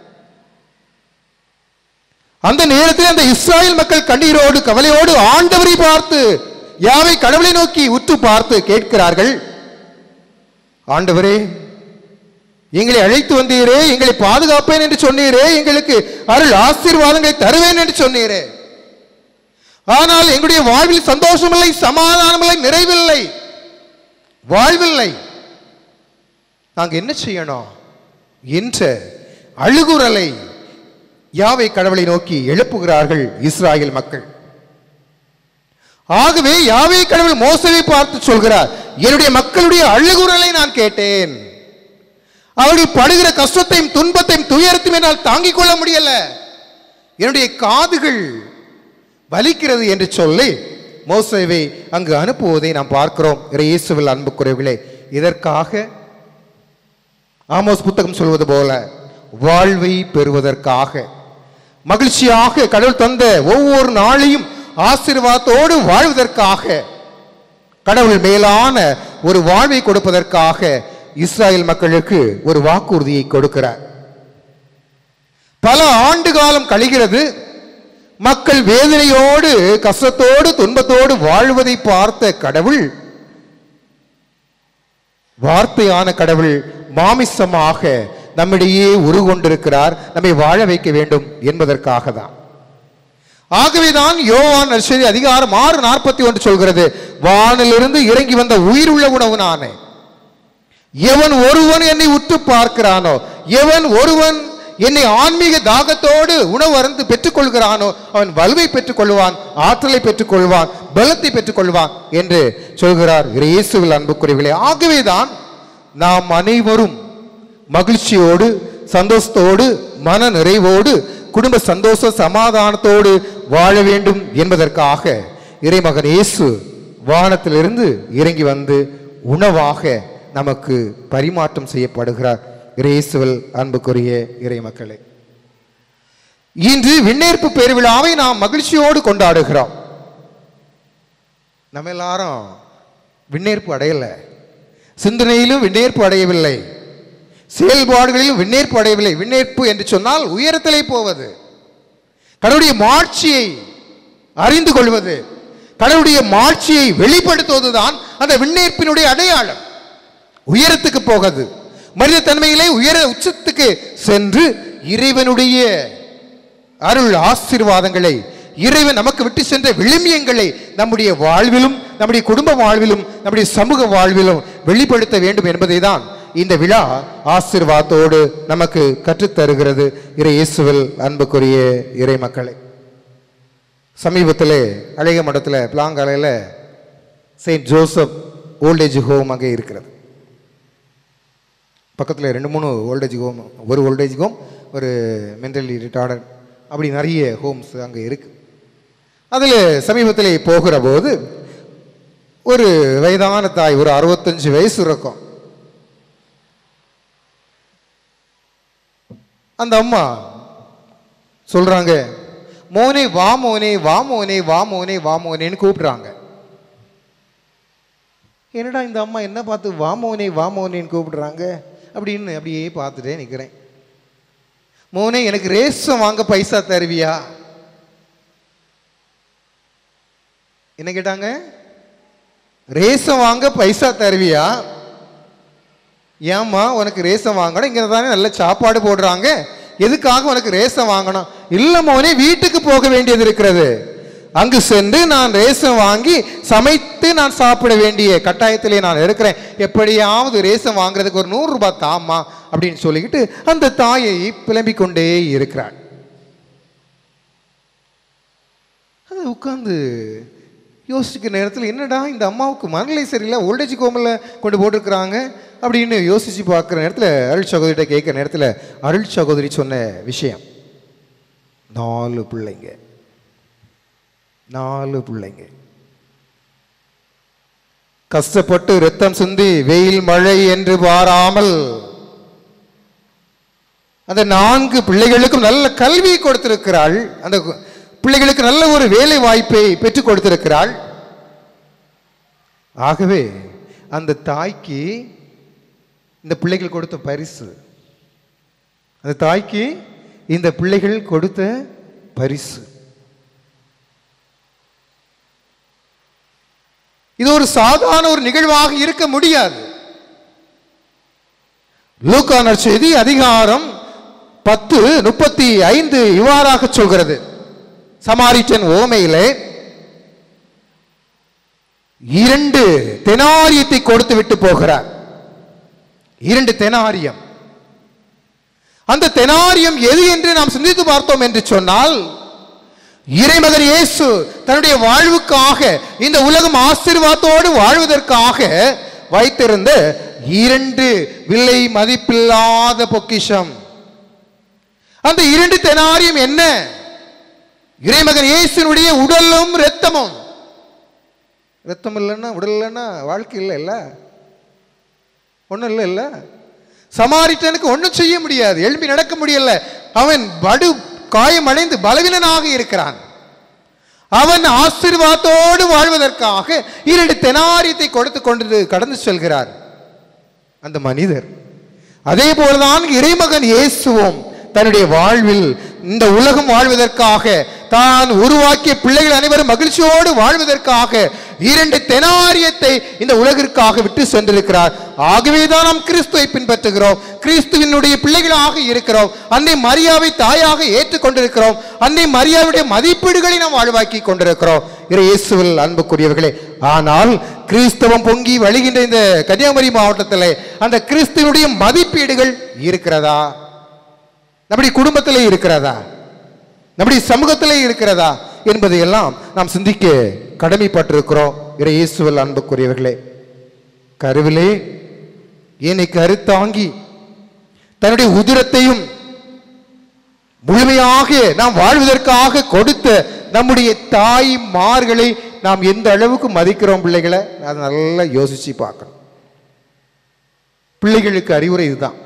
அந்த நேரத்தில் அந்த இஸ்ராயல் மக்கள் கண்ணீரோடு கவலையோடு ஆண்டவரை பார்த்து, யாவை கடவுளை நோக்கி உற்று பார்த்து கேட்கிறார்கள்: ஆண்டவரே, எங்களை அழைத்து வந்தீரே, எங்களை பாதுகாப்பேன் என்று சொன்னீரே, எங்களுக்கு அருள் ஆசீர்வாதங்களை தருவேன் என்று சொன்னீரே, ஆனால் எங்களுடைய வாழ்வில் சந்தோஷமில்லை, சமாதானமில்லை, நிறைவில்லை, வாழ்வில்லை, நாங்கள் என்ன செய்யணும் என்ற அழுகுரலை யாவை கடவுளை நோக்கி எழுப்புகிறார்கள் இஸ்ராயல் மக்கள். ஆகவே யாவை கடவுள் மோசேயை பார்த்து சொல்கிறார்: என்னுடைய மக்களுடைய அழுகுரலை நான் கேட்டேன், அவர்கள் படுகிற கஷ்டத்தையும் துன்பத்தையும் துயரத்தையும் என்னால் தாங்கிக் கொள்ள முடியல, என்னுடைய காதுகள் பலிக்கிறது என்று சொல்லி மோசேவை அங்கு அனுப்புவதை நாம் பார்க்கிறோம். இயேசுவில் அன்புக்குரியவர்களே, இதற்காக ஆமோஸ் புத்தகம் சொல்வது போல வாழ்வை பெறுவதற்காக, மகிழ்ச்சியாக கடவுள் தந்த ஒவ்வொரு நாளையும் ஆசீர்வாதத்தோடு வாழ்வதற்காக, கடவுள் மேலான ஒரு வாழ்வை கொடுப்பதற்காக இஸ்ராயேல் மக்களுக்கு ஒரு வாக்குறுதியை கொடுக்கிறார். பல ஆண்டு காலம் கழிகிறது. மக்கள் வேதனையோடு, கஷ்டத்தோடு, துன்பத்தோடு வாழ்வதை பார்த்த கடவுள், வார்த்தையான கடவுள் மாமிசமாக நம்மிடையே உருகொண்டிருக்கிறார், நம்மை வாழ வைக்க வேண்டும் என்பதற்காக தான். ஆகவேதான் யோவான் நற்செய்தி அதிகாரம் ஆறு நாற்பத்தி ஒன்று சொல்கிறது, வானிலிருந்து இறங்கி வந்த உயிருள்ள உணவு நானே. எவன் ஒருவன் என்னை உற்று பார்க்கிறானோ, எவன் ஒருவன் என்னை ஆன்மீக தாகத்தோடு உணவு அருந்து பெற்றுக் கொள்கிறானோ அவன் வலுவை பெற்றுக் கொள்வான், ஆற்றலை பெற்றுக் கொள்வான், பலத்தை பெற்றுக் கொள்வான் என்று சொல்கிறார் இயேசுவில் அன்புக்குரியவர்களே. ஆகவேதான் நாம் அனைவரும் மகிழ்ச்சியோடு, சந்தோஷத்தோடு, மன நிறைவோடு, குடும்ப சந்தோஷ சமாதானத்தோடு வாழ வேண்டும் என்பதற்காக இறைமகன் இயேசு வானத்திலிருந்து இறங்கி வந்து உணவாக நமக்கு பரிமாற்றம் செய்யப்படுகிறார். இயேசுவில் அன்புக்குரிய இறை மக்களே, இன்று விண்ணேற்பு பெருவிழாவை நாம் மகிழ்ச்சியோடு கொண்டாடுகிறோம். நம்ம எல்லாரும் விண்ணேற்பு அடையல, சிந்தனையிலும் விண்ணேற்பு அடையவில்லை, செயல்பாடுகளிலும் விண்ணேற்பு அடையவில்லை. விண்ணேற்பு என்று சொன்னால் உயரத்திலே போவது, கடவுளுடைய மாட்சியை அறிந்து கொள்வது, கடவுளுடைய மாட்சியை வெளிப்படுத்துவதுதான் அந்த விண்ணேற்பினுடைய அடையாளம். உயரத்துக்கு போகிறது, மனித தன்மையிலே உயர உச்சத்துக்கு சென்று இறைவனுடைய அருள் ஆசீர்வாதங்களை, இறைவன் நமக்கு விட்டு சென்ற விழுமியங்களை நம்முடைய வாழ்விலும், நம்முடைய குடும்ப வாழ்விலும், நம்முடைய சமூக வாழ்விலும் வெளிப்படுத்த வேண்டும் என்பதை தான் இந்த விழா ஆசீர்வாதத்தோடு நமக்கு கற்றுத்தருகிறது. இறை இயேசுவில் அன்புக்குரிய இறை மக்களை, சமீபத்தில் அழக மடத்தில் பிளாங்காலையில் செயின்ட் ஜோசப் ஓல்டேஜ் ஹோம் அங்கே இருக்கிறது. பக்கத்தில் ரெண்டு மூணு ஓல்டேஜ் ஹோம், ஒரு ஓல்டேஜ் ஹோம், ஒரு மென்டலி ரிட்டார்டட், அப்படி நிறைய ஹோம்ஸ் அங்கே இருக்கு. அதில் சமீபத்தில் போகிற போது ஒரு வயதான தாய், ஒரு அறுபத்தஞ்சு வயசு இருக்கும், அந்த அம்மா சொல்றாங்க, மோனே வா மோனே வா மோனே வா மோனே வா மோனேன்னு கூப்பிடுறாங்க. என்னடா இந்த அம்மா என்ன பார்த்து வா மோனே வா மோனேன்னு கூப்பிடுறாங்க அப்படின்னு அப்படியே பார்த்துட்டே நிற்கிறேன். மோனே எனக்கு ரேஷன் வாங்க பைசா தருவியா? என்ன கேட்டாங்க? ரேஷன் வாங்க பைசா தருவியா? ஏம்மா உனக்கு ரேஷன் வாங்கணும், இங்கே தானே நல்ல சாப்பாடு போடுறாங்க, எதுக்காக உனக்கு ரேஷன் வாங்கணும்? இல்லை மோனே, வீட்டுக்கு போக வேண்டியது இருக்கிறது, அங்கு சென்று நான் ரேஷன் வாங்கி சமைத்து நான் சாப்பிட வேண்டிய கட்டாயத்திலே நான் இருக்கிறேன், எப்படியாவது ரேஷன் வாங்குறதுக்கு ஒரு நூறு ரூபாய் தாம்மா அப்படின்னு சொல்லிக்கிட்டு அந்த தாயை புலம்பிக் கொண்டே இருக்கிறாள். அது உட்கார்ந்து யோசிக்கிற நேரத்தில், என்னடா இந்த அம்மாவுக்கு மனநிலை சரியில்லை, ஓல்டேஜ் ஹோமில் கொண்டு போட்டிருக்கிறாங்க அப்படின்னு யோசித்து பார்க்குற நேரத்தில் அருள் சகோதரிகிட்ட கேட்குற நேரத்தில் அருள் சகோதரி சொன்ன விஷயம், நாலு பிள்ளைங்க நாலு பிள்ளைங்க கஷ்டப்பட்டு ரத்தம் சிந்தி வெயில் மழை என்று பாராமல் அந்த நான்கு பிள்ளைகளுக்கும் நல்ல கல்வி கொடுத்திருக்கிறாள், அந்த பிள்ளைகளுக்கு நல்ல ஒரு வேலை வாய்ப்பை பெற்றுக் கொடுத்திருக்கிறாள். ஆகவே அந்த தாய்க்கு இந்த பிள்ளைகள் கொடுத்த பரிசு, அந்த தாய்க்கு இந்த பிள்ளைகள் கொடுத்த பரிசு, இது ஒரு சாதாரண ஒரு நிகழ்வாக இருக்க முடியாது. லூக்கா நற்செய்தி அதிகாரம் பத்து முப்பத்தி ஐந்து இவ்வாறாக சொல்கிறது, சமாரிட்டன் ஓமையிலே இரண்டு தெனாரியத்தை கொடுத்து விட்டு போகிறார். இரண்டு தெனாரியம். அந்த தெனாரியம் எது என்று நாம் சிந்தித்து பார்த்தோம் என்று சொன்னால், இறைமகன் இயேசு தன்னுடைய வாழ்வுக்காக, இந்த உலகம் ஆசீர்வாதத்தோடு வாழ்வதற்காக வைத்திருந்த இரண்டு விலை மதிப்பில்லாத பொக்கிஷம். அந்த இரண்டு தெனாரியம் என்ன? இறைமகன் இயேசுனுடைய உடலும் இரத்தமும். இரத்தம் இல்லைன்னா உடல் இல்லைன்னா வாழ்க்கை இல்லை இல்ல, ஒன்றும் இல்லை இல்ல. சமாரிட்டனுக்கு ஒன்றும் செய்ய முடியாது, எழுப்பி நடக்க முடியல. அவன் படு காயமடைந்து பலவீனனாக இருக்கிறான். அவன் ஆசீர்வாதத்தோடு வாழ்வதற்காக இரண்டு தெனாரியத்தை கொடுத்து கொண்டு கடந்து செல்கிறார் அந்த மனிதர். அதே போலதான் இறைமகன் இயேசுவும் தன்னுடைய வாழ்வில் இந்த உலகம் வாழ்வதற்காக, தான் உருவாக்கிய பிள்ளைகள் அனைவரும் மகிழ்ச்சியோடு வாழ்வதற்காக இரண்டு தெனாரியத்தை இந்த உலகிற்காக விட்டு சென்றிருக்கிறார். ஆகவேதான் நாம் கிறிஸ்துவை பின்பற்றுகிறோம், கிறிஸ்துவினுடைய பிள்ளைகளாக இருக்கிறோம், அன்னை மரியாவை தாயாக ஏற்றுக்கொண்டிருக்கிறோம், அன்னை மரியாவுடைய மதிப்பீடுகளை நாம் வாழ்வாக்கி கொண்டிருக்கிறோம். இயேசுவில் அன்புக்குரியவர்களே, ஆனால் கிறிஸ்தவம் பொங்கி வழிகின்ற இந்த கன்னியாகுமரி மாவட்டத்தில் அந்த கிறிஸ்துவனுடைய மதிப்பீடுகள் இருக்கிறதா? நம்முடைய குடும்பத்திலே இருக்கிறதா? நம்முடைய சமூகத்திலே இருக்கிறதா என்பதையெல்லாம் நாம் சிந்திக்க கடமைப்பட்டிருக்கிறோம். இயேசுவில் அன்புக்குரியவர்களே, கருவிலே என்னை கருத்தாங்கி தன்னுடைய உதிரத்தையும் முழுமையாக நாம் வாழ்வதற்காக கொடுத்த நம்முடைய தாய்மார்களை நாம் எந்த அளவுக்கு மதிக்கிறோம் பிள்ளைகளை, அதை நல்லா யோசிச்சு பார்க்கணும். பிள்ளைகளுக்கு அறிவுரை இதுதான்.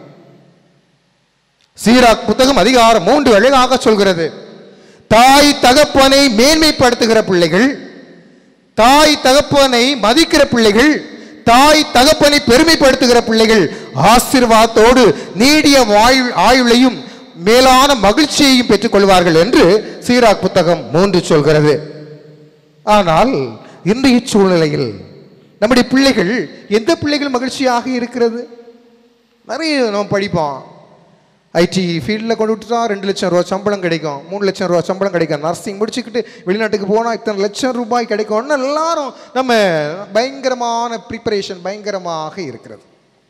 சீராக் புத்தகம் அதிகாரம் மூன்று அழகாக சொல்கிறது, தாய் தகப்பனை மேன்மைப்படுத்துகிற பிள்ளைகள், தாய் தகப்பனை மதிக்கிற பிள்ளைகள், தாய் தகப்பனை பெருமைப்படுத்துகிற பிள்ளைகள் ஆசீர்வாதத்தோடு நீடிய ஆயுளையும் மேலான மகிழ்ச்சியையும் பெற்றுக் கொள்வார்கள் என்று சீராக் புத்தகம் மூன்று சொல்கிறது. ஆனால் இன்றைய சூழ்நிலையில் நம்முடைய பிள்ளைகள் எந்த பிள்ளைகள் மகிழ்ச்சியாக இருக்கிறது? நிறைய நம்ம படிப்போம், ஐடி ஃபீல்டில் கொண்டு விட்டுட்டா ரெண்டு லட்சம் ரூபா சம்பளம் கிடைக்கும், மூணு லட்சம் ரூபா சம்பளம் கிடைக்கும், நர்சிங் முடிச்சுக்கிட்டு வெளிநாட்டுக்கு போனால் இத்தனை லட்சம் ரூபாய் கிடைக்கும்னு எல்லாரும் நம்ம பயங்கரமான ப்ரிப்பரேஷன் பயங்கரமாக இருக்கிறது.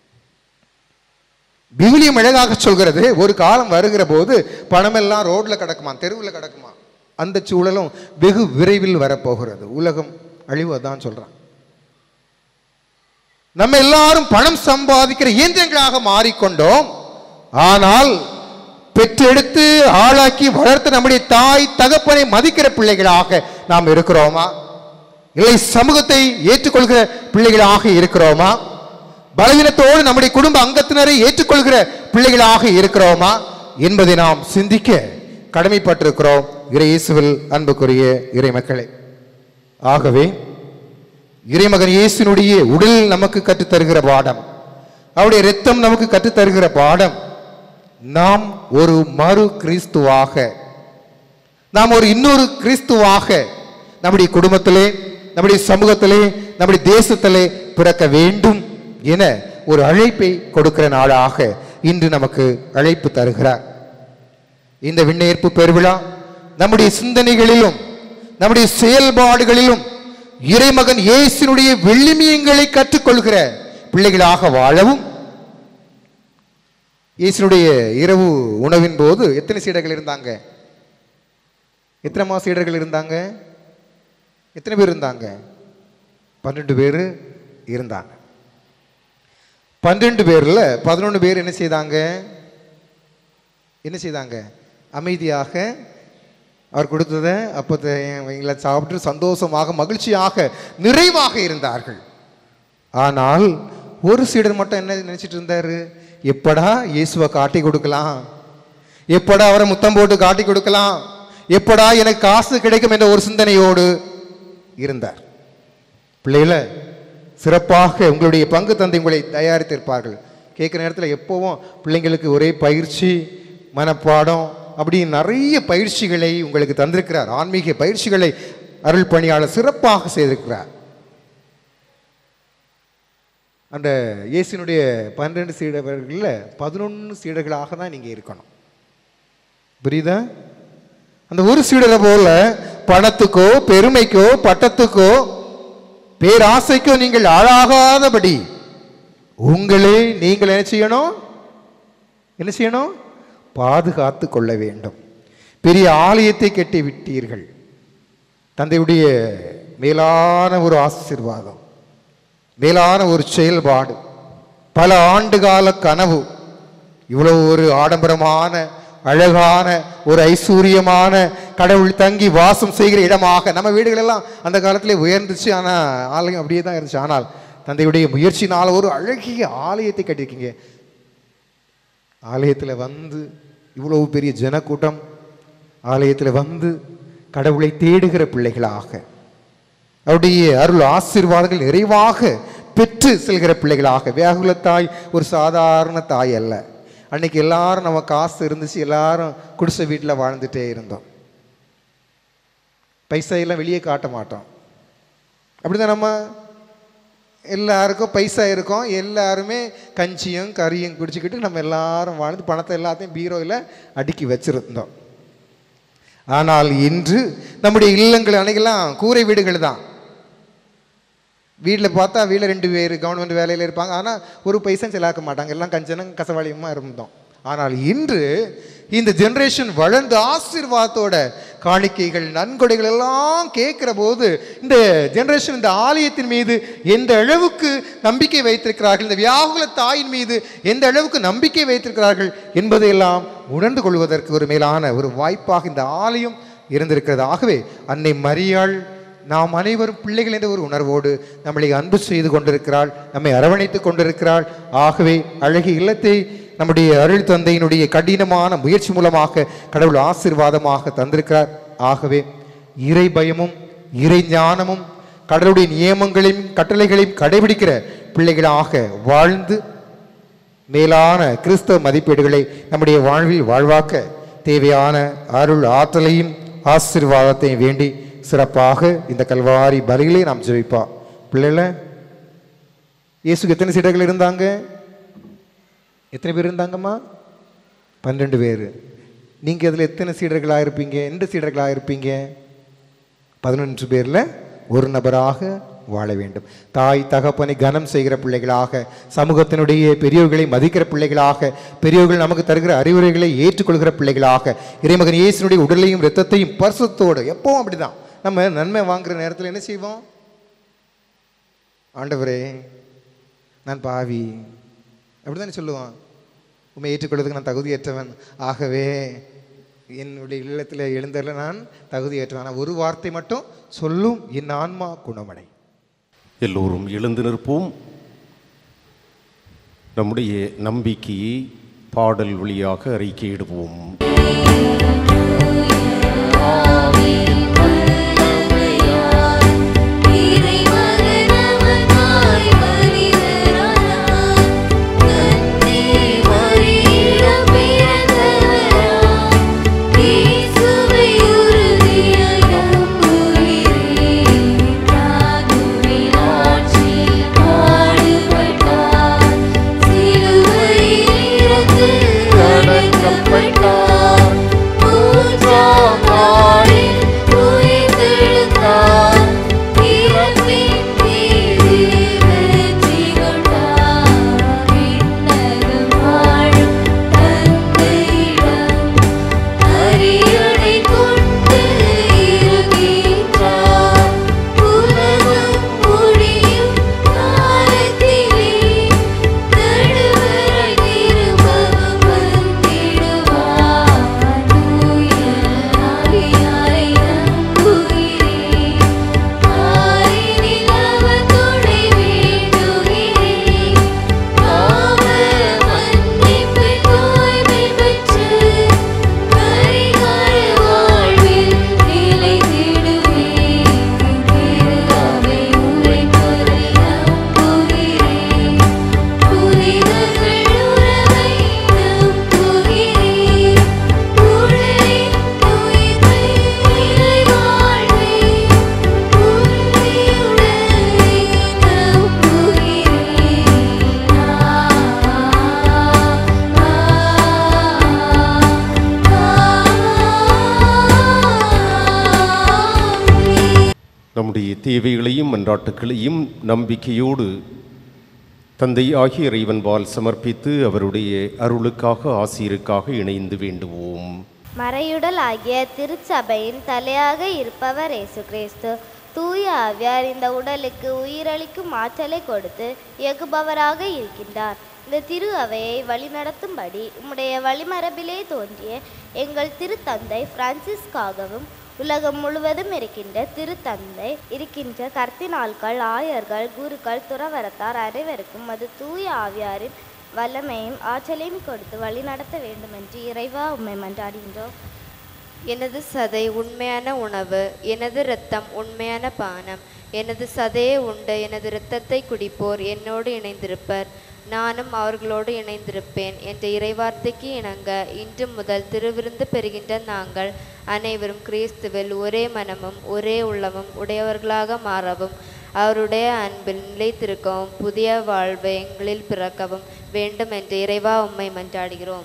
விவிலியம் அழகாக சொல்கிறது, ஒரு காலம் வருகிற போது பணமெல்லாம் ரோட்டில் கிடக்குமா, தெருவில் கிடக்குமா. அந்த சூழலும் வெகு விரைவில் வரப்போகிறது. உலகம் அழிவதான் சொல்றான். நம்ம எல்லாரும் பணம் சம்பாதிக்கிற இயந்திரங்களாக மாறிக்கொண்டோம். ஆனால் பெற்றெடுத்து ஆளாக்கி வளர்த்து நம்முடைய தாய் தகப்பனை மதிக்கிற பிள்ளைகளாக நாம் இருக்கிறோமா? இல்லை சமூகத்தை ஏற்றுக்கொள்கிற பிள்ளைகளாக இருக்கிறோமா? பலவீனத்தோடு நம்முடைய குடும்ப அங்கத்தினரை ஏற்றுக்கொள்கிற பிள்ளைகளாக இருக்கிறோமா என்பதை நாம் சிந்திக்க கடமைப்பட்டிருக்கிறோம். இயேசுவில் அன்புக்குரிய இறை மக்களை, ஆகவே இறைமகன் இயேசுனுடைய உடல் நமக்கு கற்றுத்தருகிற பாடம், அவருடைய இரத்தம் நமக்கு கற்றுத்தருகிற பாடம், நாம் ஒரு மறு கிறிஸ்துவாக, நாம் ஒரு இன்னொரு கிறிஸ்துவாக நம்முடைய குடும்பத்திலே, நம்முடைய சமூகத்திலே, நம்முடைய தேசத்திலே பிறக்க வேண்டும் என ஒரு அழைப்பை கொடுக்கிற நாளாக இன்று நமக்கு அழைப்பு தருகிறார். இந்த விண்ணேற்பு பெருவிழா நம்முடைய சிந்தனைகளிலும் நம்முடைய செயல்பாடுகளிலும் இறைமகன் இயேசுனுடைய வெள்ளிமியங்களை கற்றுக்கொள்கிற பிள்ளைகளாக வாழவும், இயேசுனுடைய இரவு உணவின் போது எத்தனை சீடர்கள் இருந்தாங்க? எத்தனை மாச சீடர்கள் இருந்தாங்க? எத்தனை பேர் இருந்தாங்க? பன்னெண்டு பேர் இருந்தாங்க. பன்னிரெண்டு பேர்ல பதினொன்று பேர் என்ன செய்தாங்க? என்ன செய்தாங்க? அமைதியாக அவர் கொடுத்ததை அப்பத்தை இவங்களை சாப்பிட்டு சந்தோஷமாக மகிழ்ச்சியாக நிறைவாக இருந்தார்கள். ஆனால் ஒரு சீடர் மட்டும் என்ன நினைச்சிட்டு இருந்தாரு? எப்படா இயேசுவை காட்டி கொடுக்கலாம், எப்படா அவரை முத்தம் போட்டு காட்டி கொடுக்கலாம், எப்படா எனக்கு காசு கிடைக்கும் என்ற ஒரு சிந்தனையோடு இருந்தார். பிள்ளைகள சிறப்பாக உங்களுடைய பங்கு தந்தை உங்களை தயாரித்திருப்பார்கள். கேட்குற நேரத்தில் எப்போவும் பிள்ளைங்களுக்கு ஒரே பயிற்சி மனப்பாடம் அப்படி நிறைய பயிற்சிகளை உங்களுக்கு தந்திருக்கிறார். ஆன்மீக பயிற்சிகளை அருள் பணியாளர் சிறப்பாக செய்திருக்கிறார். அந்த இயேசுனுடைய பன்னிரெண்டு சீடர்களில் பதினொன்று சீடர்களாக தான் நீங்கள் இருக்கணும். புரியுதா? அந்த ஒரு சீடரை போல பணத்துக்கோ பெருமைக்கோ பட்டத்துக்கோ பேராசைக்கோ நீங்கள் ஆளாகாதபடி உங்களே நீங்கள் என்ன செய்யணும்? என்ன செய்யணும்? பாதுகாத்து கொள்ள வேண்டும். பெரிய ஆலயத்தை கட்டி விட்டீர்கள். தந்தையுடைய மேலான ஒரு ஆசீர்வாதம், மேலான ஒரு செயல்பாடு, பல ஆண்டு கால கனவு, இவ்வளவு ஒரு ஆடம்பரமான அழகான ஒரு ஐஸ்வர்யமான கடவுள் தங்கி வாசம் செய்கிற இடமாக நம்ம வீடுகளெல்லாம் அந்த காலத்திலே உயர்ந்துச்சு. ஆனால் ஆலயம் அப்படியே தான் இருந்துச்சு. ஆனால் தந்தையுடைய முயற்சினால் ஒரு அழகிய ஆலயத்தை கட்டியிருக்கீங்க. ஆலயத்தில் வந்து இவ்வளவு பெரிய ஜனக்கூட்டம் ஆலயத்தில் வந்து கடவுளை தேடுகிற பிள்ளைகளாக, அவருடைய அருள் ஆசீர்வாதங்கள் நிறைவாக பெற்று செல்கிற பிள்ளைகளாக. வியாகுல தாய் ஒரு சாதாரண தாய் அல்ல. அன்னைக்கு எல்லாரும் நம்ம காசு இருந்துச்சு, எல்லாரும் குடிசை வீட்டில் வாழ்ந்துட்டே இருந்தோம். பைசாயெல்லாம் வெளியே காட்ட மாட்டோம். அப்படிதான் நம்ம எல்லாருக்கும் பைசா இருக்கும், எல்லாருமே கஞ்சியும் கறியும் குடிச்சுக்கிட்டு நம்ம எல்லாரும் வாழ்ந்து பணத்தை எல்லாத்தையும் பீரோவில் அடுக்கி வச்சிருந்தோம். ஆனால் இன்று நம்முடைய இல்லங்கள் அன்னைக்கெல்லாம் கூரை வீடுகள் தான். வீட்டில் பார்த்தா வீட்டில் ரெண்டு பேர் கவர்மெண்ட் வேலையில் இருப்பாங்க. ஆனால் ஒரு பைசா செலாக்க மாட்டாங்க, எல்லாம் கஞ்சனும் கசவாளியமாக இருந்தோம். ஆனால் இன்று இந்த ஜென்ரேஷன் வளர்ந்து ஆசீர்வாதத்தோட காணிக்கைகள் நன்கொடைகள் எல்லாம் கேட்கிற போது இந்த ஜென்ரேஷன் இந்த ஆலயத்தின் மீது எந்த அளவுக்கு நம்பிக்கை வைத்திருக்கிறார்கள், இந்த வியாகுல தாயின் மீது எந்த அளவுக்கு நம்பிக்கை வைத்திருக்கிறார்கள் என்பதையெல்லாம் உணர்ந்து கொள்வதற்கு ஒரு மேலான ஒரு வாய்ப்பாக இந்த ஆலயம் இருந்திருக்கிறது. ஆகவே அன்னை மரியாள் நாம் அனைவரும் பிள்ளைகள் என்ற ஒரு உணர்வோடு நம்மளை அன்பு செய்து கொண்டிருக்கிறாள், நம்மை அரவணைத்து கொண்டிருக்கிறாள். ஆகவே அழகிய இல்லத்தை நம்முடைய அருள் தந்தையினுடைய கடினமான முயற்சி மூலமாக கடவுள் ஆசீர்வாதமாக தந்திருக்கிறார். ஆகவே இறை பயமும் இறை ஞானமும் கடவுளுடைய நியமங்களையும் கட்டளைகளையும் கடைபிடிக்கிற பிள்ளைகளாக வாழ்ந்து மேலான கிறிஸ்தவ மதிப்பீடுகளை நம்முடைய வாழ்வில் வாழ்வாக்க தேவையான அருள் ஆற்றலையும் ஆசீர்வாதத்தையும் வேண்டி சிறப்பாக இந்த கல்வாரி பலிகளை நாம் ஜெபிப்பா. பிள்ளைகள இயேசுக்கு எத்தனை சீடர்கள் இருந்தாங்க? எத்தனை பேர் இருந்தாங்கம்மா? பன்னெண்டு பேர். நீங்கள் அதில் எத்தனை சீடர்களாக இருப்பீங்க? எந்த சீடர்களாக இருப்பீங்க? பதினொன்று பேரில் ஒரு நபராக வாழ வேண்டும். தாய் தகப்பனை கனம் செய்கிற பிள்ளைகளாக, சமூகத்தினுடைய பெரியோர்களை மதிக்கிற பிள்ளைகளாக, பெரியோர்கள் நமக்கு தருகிற அறிவுரைகளை ஏற்றுக்கொள்கிற பிள்ளைகளாக, இறைமகன் இயேசுனுடைய உடலையும் இரத்தத்தையும் பரிசுத்தோடு எப்பவும் அப்படிதான் நம்ம நன்மை வாங்குகிற நேரத்தில் என்ன செய்வோம்? ஆண்டவரே நான் பாவி அப்படிதானே சொல்லுவான். உண்மை ஏற்றுக்கொள்வதற்கு நான் தகுதியற்றவன், ஆகவே என்னுடைய இல்லத்தில் எழுந்தல நான் தகுதியற்றவன். ஒரு வார்த்தை மட்டும் சொல்லும், என் ஆன்மா குணமடை. எல்லோரும் எழுந்து நிற்போம். நம்முடைய நம்பிக்கையை பாடல் வழியாக அறிக்கையிடுவோம். நம்முடைய தேவைகளையும் மன்றாட்டுக்களையும் நம்பிக்கையோடு தந்தை ஆகிய இறைவன்பால் சமர்ப்பித்து அவருடைய அருளுக்காக ஆசீருக்காக இணைந்து வேண்டுவோம். மறையுடல் ஆகிய திருச்சபையின் தலையாக இருப்பவர் இயேசு கிறிஸ்து தூய ஆவியார் இந்த உடலுக்கு உயிரளிக்கும் ஆற்றலை கொடுத்து இயக்குபவராக இருக்கின்றார். இந்த திரு அவையை வழிநடத்தும்படி உம்முடைய வழிமரபிலே தோன்றிய எங்கள் திருத்தந்தை பிரான்சிஸ்காகவும் உலகம் முழுவதும் இருக்கின்ற திருத்தந்தை இருக்கின்ற கர்தினால்கள், ஆயர்கள், குருக்கள், துறவரத்தார் அனைவருக்கும் அது தூய ஆவியாரின் வல்லமையும் ஆற்றலையும் கொடுத்து வழி நடத்த வேண்டும் என்று இறைவா உம்மை மன்றாடுகின்றோம். எனது சதை உண்மையான உணவு, எனது இரத்தம் உண்மையான பானம். எனது சதையை உண்டு எனது இரத்தத்தை குடிப்போர் என்னோடு இணைந்திருப்பர், நானும் அவர்களோடு இணைந்திருப்பேன் என்ற இறைவார்த்தைக்கு இணங்க இன்று முதல் திருவிருந்து பெறுகின்ற நாங்கள் அனைவரும் கிறிஸ்துவில் ஒரே மனமும் ஒரே உள்ளமும் உடையவர்களாக மாறவும் அவருடைய அன்பில் நிலைத்திருக்கவும் புதிய வாழ்வு எங்களில் பிறக்கவும் வேண்டும் என்று இறைவா உம்மை மன்றாடுகிறோம்.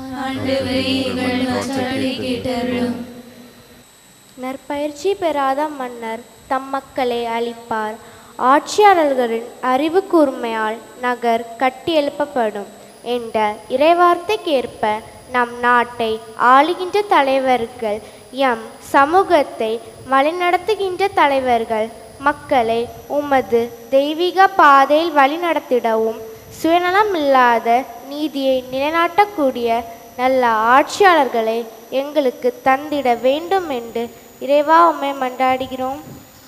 நற்பயிற்சி பெறாத மன்னர் தம் மக்களை அழிப்பார். ஆட்சியாளர்களின் அறிவு கூர்மையால் நகர் கட்டி எழுப்பப்படும் என்ற இறைவார்த்தைக்கேற்ப நம் நாட்டை ஆளுகின்ற தலைவர்கள், எம் சமூகத்தை வழிநடத்துகின்ற தலைவர்கள் மக்களை உமது தெய்வீக பாதையில் வழிநடத்திடவும் சுயநலமில்லாத நீதியை நிலைநாட்டக்கூடிய நல்ல ஆட்சியாளர்களை எங்களுக்கு தந்திட வேண்டும் என்று இறைவா உம்மை மன்றாடுகிறோம்.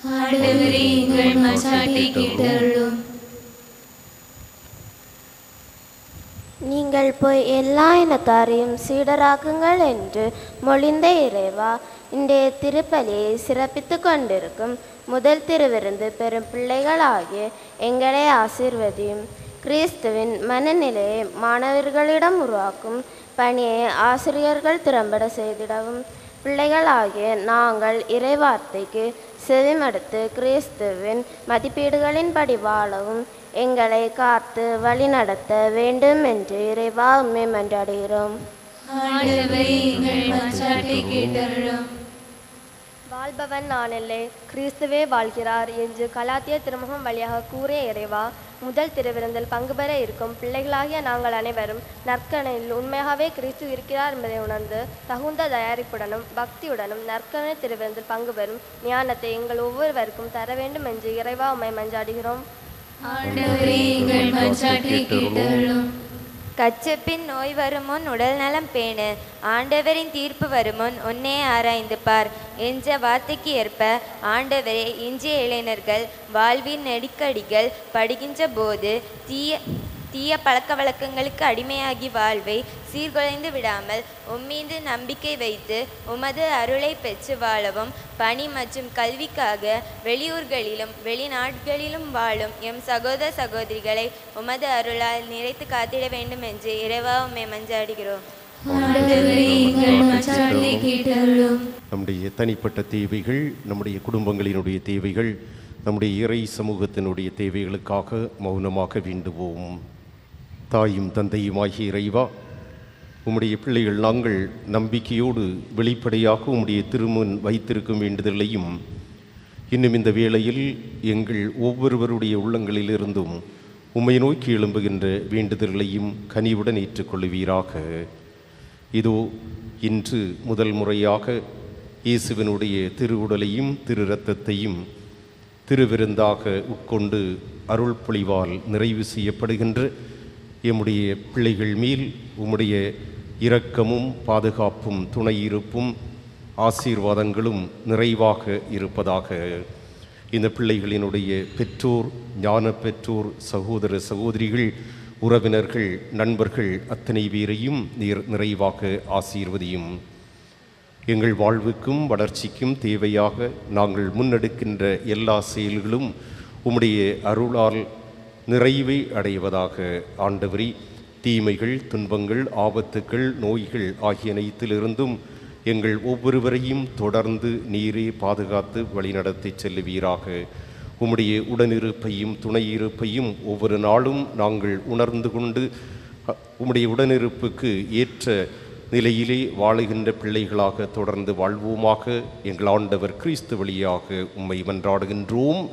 நீங்கள் போய் எல்லா இனத்தாரையும் சீடராக்குங்கள் என்று மொழிந்த இறைவா, இன்றைய திருப்பலியை சிறப்பித்து கொண்டிருக்கும் முதல் திருவிருந்து பெறும் பிள்ளைகளாகிய எங்களை ஆசீர்வதியும். கிறிஸ்துவின் மனநிலையை மாணவர்களிடம் உருவாக்கும் பணியை ஆசிரியர்கள் திறம்பட செய்திடவும் பிள்ளைகளாகிய நாங்கள் இறைவார்த்தைக்கு செவிமடுத்து கிறிஸ்துவின் மதிப்பீடுகளின்படி வாழவும் எங்களை காத்து வழி நடத்த வேண்டும் என்று இறைவா உம்மை மன்றாடுகிறோம். வாழ்பவன் நான் இல்லை, கிறிஸ்துவே வாழ்கிறார் என்று கலாத்திய திருமுகம் வழியாக கூறிய இறைவா, முதல் திருவிருந்தில் பங்கு பெற இருக்கும் பிள்ளைகளாகிய நாங்கள் அனைவரும் நற்கணையில் உண்மையாகவே கிறிஸ்து இருக்கிறார் என்பதை உணர்ந்து தகுந்த தயாரிப்புடனும் பக்தியுடனும் நற்கணை திருவிருந்தில் பங்கு பெறும் ஞானத்தை எங்கள் ஒவ்வொருவருக்கும் தர வேண்டும் என்று இறைவா உம்மை மன்றாடுகிறோம். கச்சப்பின் நோய் வருமுன் உடல் நலம் பேணு, ஆண்டவரின் தீர்ப்பு வருமுன் உன்னே ஆராய்ந்து பார் என்ற வார்த்தைக்கு ஏற்ப ஆண்டவரே, இன்றைய இளைஞர்கள் வாழ்வின் நெருக்கடிகள் படுகின்ற போது தீய தீய பழக்க வழக்கங்களுக்கு அடிமையாகி வாழ்வை சீர்குலைந்து விடாமல் உம்மீது நம்பிக்கை வைத்து உமது அருளை பெற்று வாழவும் பணி மற்றும் கல்விக்காக வெளியூர்களிலும் வெளிநாடுகளிலும் வாழும் எம் சகோதர சகோதரிகளை உமது அருளால் நிறைத்து காத்திட வேண்டும் என்று இறைவா உம்மை மன்றாடுகிறோம். நம்முடைய தனிப்பட்ட தேவைகள், நம்முடைய குடும்பங்களினுடைய தேவைகள், நம்முடைய இறை சமூகத்தினுடைய தேவைகளுக்காக மௌனமாக வேண்டுவோம். தாயும் தந்தையுமாகிய இறைவா, உம்முடைய பிள்ளைகள் நாங்கள் நம்பிக்கையோடு வெளிப்படையாக உம்முடைய திருமுன் வைத்திருக்கும் வேண்டுதலையும் இன்னும் இந்த வேளையில் எங்கள் ஒவ்வொருவருடைய உள்ளங்களிலிருந்தும் உம்மை நோக்கி எழும்புகின்ற வேண்டுதல்களையும் கனிவுடன் ஏற்றுக்கொள்வீராக. இதோ இன்று முதல் முறையாக இயேசுவினுடைய திருவுடலையும் திரு இரத்தத்தையும் திருவிருந்தாக உட்கொண்டு அருள் பொழிவால் நிறைவு செய்யப்படுகின்ற எம்முடைய பிள்ளைகள் மேல் உம்முடைய இரக்கமும் பாதுகாப்பும் துணையிருப்பும் ஆசீர்வாதங்களும் நிறைவாக இருப்பதாக. இந்த பிள்ளைகளினுடைய பெற்றோர், ஞான பெற்றோர், சகோதர சகோதரிகள், உறவினர்கள், நண்பர்கள் அத்தனை பேரையும் நீர் நிறைவாக ஆசீர்வதியும். எங்கள் வாழ்வுக்கும் வளர்ச்சிக்கும் தேவையாக நாங்கள் முன்னெடுக்கின்ற எல்லா செயல்களும் உம்முடைய அருளால் நிறைவை அடைவதாக. ஆண்டவரே, தீமைகள், துன்பங்கள், ஆபத்துக்கள், நோய்கள் ஆகிய அனைத்திலிருந்தும் எங்கள் ஒவ்வொருவரையும் தொடர்ந்து நீரே பாதுகாத்து வழிநடத்தி செல்லுவீராக. உம்முடைய உடனிருப்பையும் துணையிருப்பையும் ஒவ்வொரு நாளும் நாங்கள் உணர்ந்து கொண்டு உம்முடைய உடனிருப்புக்கு ஏற்ற நிலையிலே வாழுகின்ற பிள்ளைகளாக தொடர்ந்து வாழ்வோமாக. எங்கள் ஆண்டவர் கிறிஸ்து வழியாக உம்மை மன்றாடுகின்றோம்.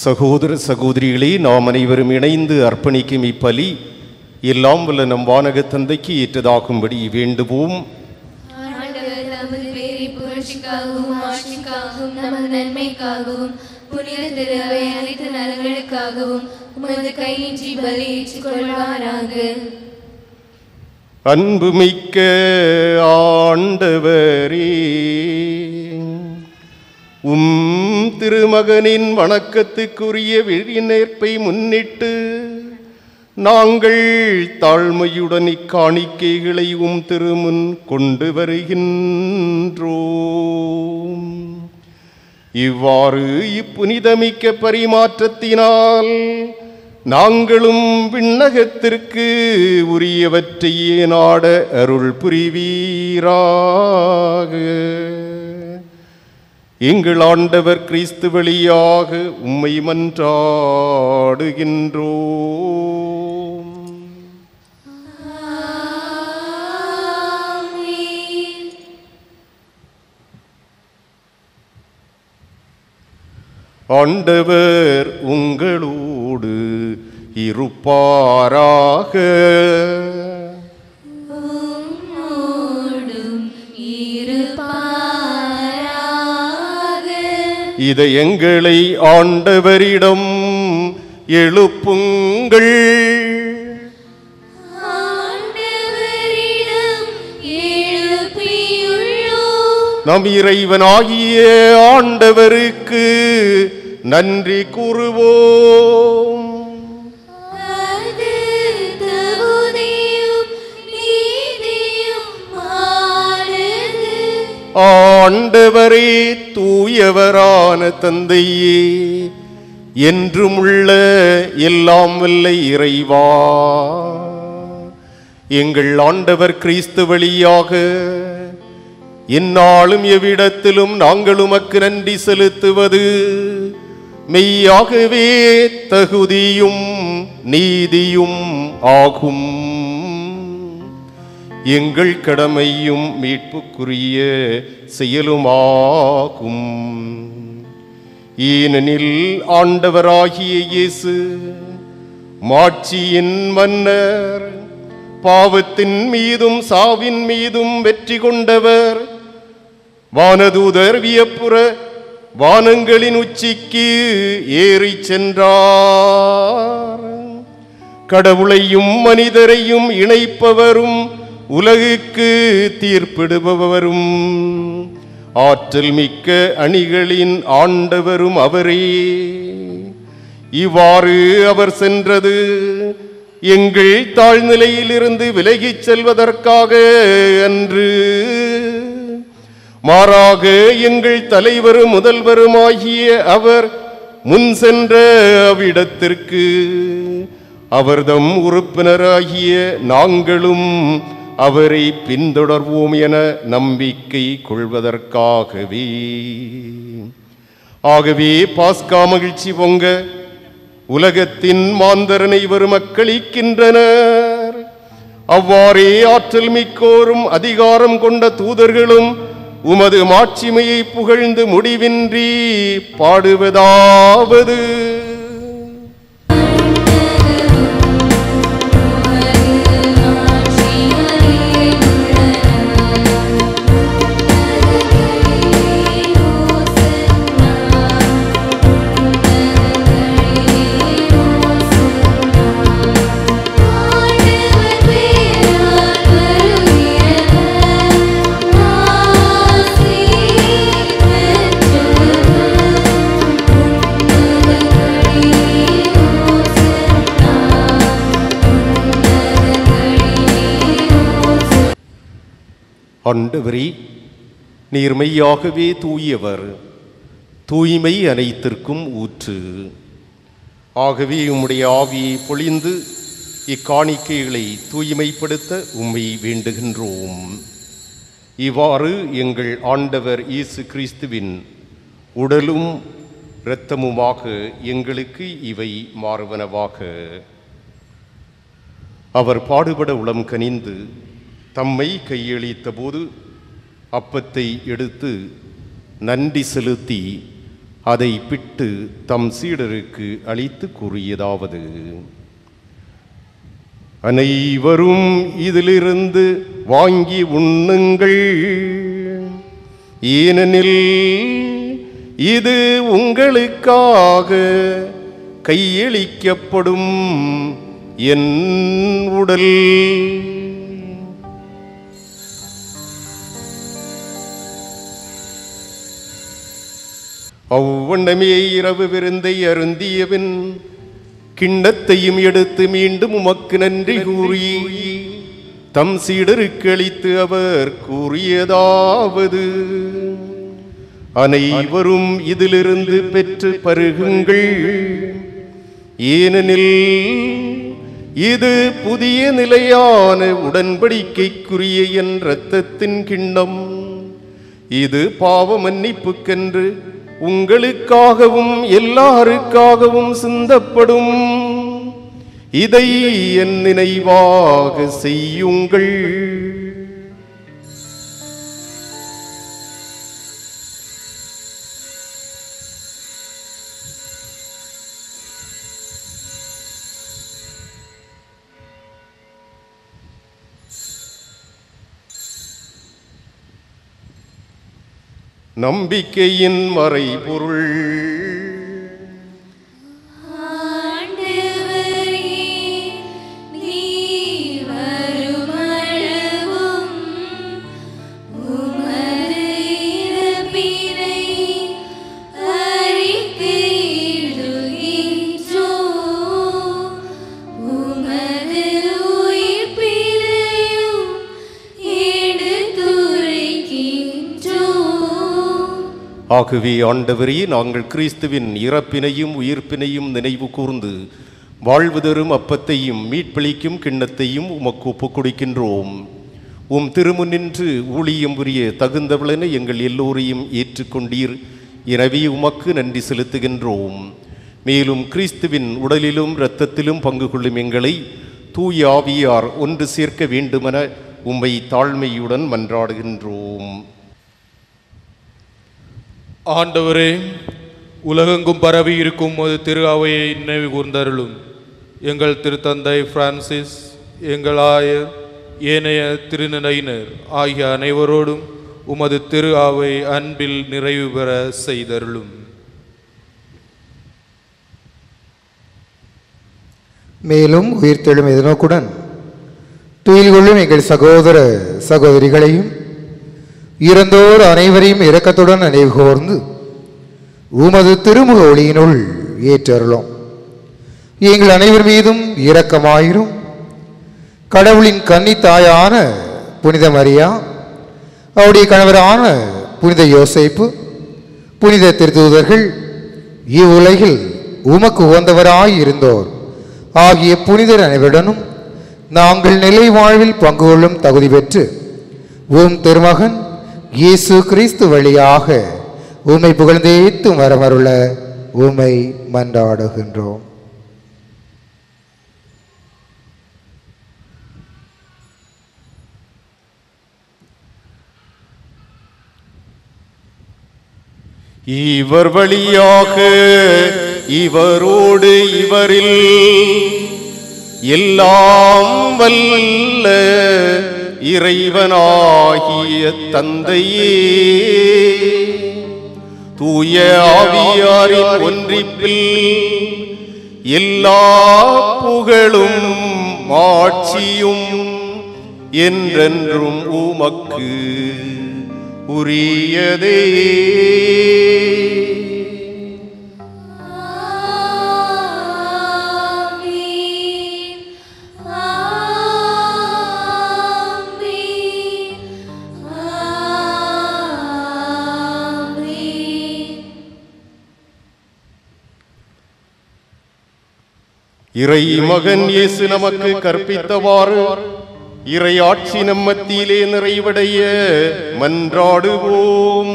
சகோதர சகோதரிகளே, நாம் அனைவரும் இணைந்து அர்ப்பணிக்கும் இப்பலி எல்லாம் வல்ல நம் வானக தந்தைக்கு ஏற்றதாகும்படி வேண்டுவோம். ஆண்டவர் நமது பேரை புகழ்ச்சிக்காகவும் ஆட்சிக்காகவும் நமது நன்மைக்காகவும் புனித திருவை அனைத்து நலன்களுக்காகவும் உமது கையின்றி பலி ஏற்றுக்கொள்வாராக. அன்புமிக்க ஆண்டவரே, உம் திருமகனின் வணக்கத்துக்குரிய விழிநேர்ப்பை முன்னிட்டு நாங்கள் தாழ்மையுடன் இக்காணிக்கைகளை உம் திருமுன் கொண்டு வருகின்றோம். இவ்வாறு இப்புனிதமிக்க பரிமாற்றத்தினால் நாங்களும் விண்ணகத்திற்கு உரியவற்றையே நாட அருள் புரிவீராக. எங்கள் ஆண்டவர் கிறிஸ்து வழியாக உம்மை மன்றாடுகின்றோம். ஆண்டவர் உங்களோடு இருப்பாராக. இதை எங்களை ஆண்டவரிடம் எழுப்புங்கள். நம் இறைவனாகிய ஆண்டவருக்கு நன்றி கூறுவோம். ஆண்டவரே, தூயவரான தந்தையே, என்றும் உள்ள எல்லாம் வல்ல இறைவா, எங்கள் ஆண்டவர் கிறிஸ்து வழியாக எந்நாளும் எவ்விடத்திலும் நாங்கள் உமக்கு நன்றி செலுத்துவது மெய்யாகவே தகுதியும் நீதியும் ஆகும். எங்கள் கடமையும் மீட்புக்குரிய செயலுமாகும். ஏனெனில் ஆண்டவராகிய இயேசு மாட்சியின் மன்னர், பாவத்தின் மீதும் சாவின் மீதும் வெற்றி கொண்டவர், வானதூதர் வியப்புற வானங்களின் உச்சிக்கு ஏறி சென்றார். கடவுளையும் மனிதரையும் இணைப்பவரும் உலகுக்கு தீர்ப்பிடுபவரும் ஆற்றல் மிக்க அணிகளின் ஆண்டவரும் அவரே. இவ்வாறு அவர் சென்றது எங்கள் தாழ்நிலையிலிருந்து விலகிச் செல்வதற்காக அன்று, மாறாக எங்கள் தலைவரும் முதல்வருமாகிய அவர் முன் சென்ற அவ்விடத்திற்கு அவர்தம் உறுப்பினராகிய நாங்களும் அவரை பின்தொடர்வோம் என நம்பிக்கை கொள்வதற்காகவே. ஆகவே பாஸ்கா மகிழ்ச்சி பொங்க உலகத்தின் மாந்தர் அனைவரும் மக்களிக்கின்றனர். அவ்வாறே ஆற்றல் மிக்கோரும் அதிகாரம் கொண்ட தூதர்களும் உமது மாட்சிமையை புகழ்ந்து முடிவின்றி பாடுவதாவது: ஆண்டவரே, நீர் மெய்யாகவே தூயவர், தூய்மை அனைத்திற்கும் ஊற்று. ஆகவே உம்முடைய ஆவியை பொழிந்து இக்காணிக்கைகளை தூய்மைப்படுத்த உம்மை வேண்டுகின்றோம். இவ்வாறு எங்கள் ஆண்டவர் இயேசு கிறிஸ்துவின் உடலும் இரத்தமுமாக எங்களுக்கு இவை மாறுவனவாக. அவர் பாடுபட உளம் கனிந்து தம்மை கையளித்த போது அப்பத்தை எடுத்து நன்றி செலுத்தி அதை பிட்டு தம் சீடருக்கு அளித்து கூறியதாவது: அனைவரும் இதிலிருந்து வாங்கி உண்ணுங்கள், ஏனெனில் இது உங்களுக்காக கையளிக்கப்படும் என் உடல். அவ்வண்ணமே இரவு விருந்தை அருந்தியவன் கிண்ணத்தையும் எடுத்து மீண்டும் உமக்கு நன்றி கூறி தம் சீடருக்கு அளித்து அவர் கூறியதாவது: அனைவரும் இதிலிருந்து பெற்று பருகுங்கள், ஏனெனில் இது புதிய நிலையான உடன்படிக்கைக்குரிய என் இரத்தத்தின் கிண்ணம். இது பாவ மன்னிப்புக்கென்று உங்களுக்காகவும் எல்லாருக்காகவும் சிந்தப்படும். இதை என் நினைவாக செய்யுங்கள். நம்பிக்கையின் மறைபொருள். ஆகவே ஆண்டவரே, நாங்கள் கிறிஸ்துவின் இறப்பினையும் உயிர்ப்பினையும் நினைவு கூர்ந்து வாழ்வு தரும் அப்பத்தையும் மீட்பளிக்கும் கிண்ணத்தையும் உமக்கு ஒப்புக் கொடுக்கின்றோம். உம் திருமுன்னின்று ஊழியம் புரிய தகுந்தவளென எங்கள் எல்லோரையும் ஏற்றுக்கொண்டீர். எனவே உமக்கு நன்றி செலுத்துகின்றோம். மேலும் கிறிஸ்துவின் உடலிலும் இரத்தத்திலும் பங்கு கொள்ளும் எங்களை தூய ஆவியார் ஒன்று சேர்க்க வேண்டுமென உம்மை தாழ்மையுடன் மன்றாடுகின்றோம். ஆண்டவரே, உலகெங்கும் பரவி இருக்கும் ஒரு திரு அவையை நினைவு கூர்ந்தருளும். எங்கள் திருத்தந்தை பிரான்சிஸ், எங்கள் ஆயர், ஏனைய திருநிலையினர் ஆகிய அனைவரோடும் உமது திரு அவை அன்பில் நிறைவு பெற செய்தருளும். மேலும் உயிர்த்தெழும் எதிர்நோக்குடன் துயில் கொள்ளும் எங்கள் சகோதர சகோதரிகளையும் இறந்தோர் அனைவரையும் இரக்கத்துடன் நினைவு கூர்ந்து உமது திருமுக ஒளியினுள் ஏற்றருளும். எங்கள் அனைவர் மீதும் இரக்கமாயிரும். கடவுளின் கன்னித்தாயான புனித மரியா, அவருடைய கணவரான புனித யோசேப்பு, புனித திருத்தூதர்கள், இவ்வுலகில் உமக்கு உகந்தவராய் இருந்தோர் ஆகிய புனிதர் அனைவருடனும் நாங்கள் நிலை வாழ்வில் பங்கு கொள்ளும் தகுதி பெற்று உம் திருமகன் இயேசு கிறிஸ்து வழியாக உம்மை புகழ்ந்தேத்தும் வரமருள உம்மை மன்றாடுகின்றோம். இவர் வழியாக இவரோடு இவரில் எல்லாம் வல்ல இறைவனாகிய தந்தையே, தூய ஆவியாரின் ஒன்றிப்பில் எல்லா புகழும் ஆட்சியும் என்றென்றும் உமக்கு உரியதே. இறை மகன் இயேசு நமக்கு கற்பித்தவாறு இறை ஆட்சி நம்மத்திலே நிறைவடைய மன்றாடுவோம்.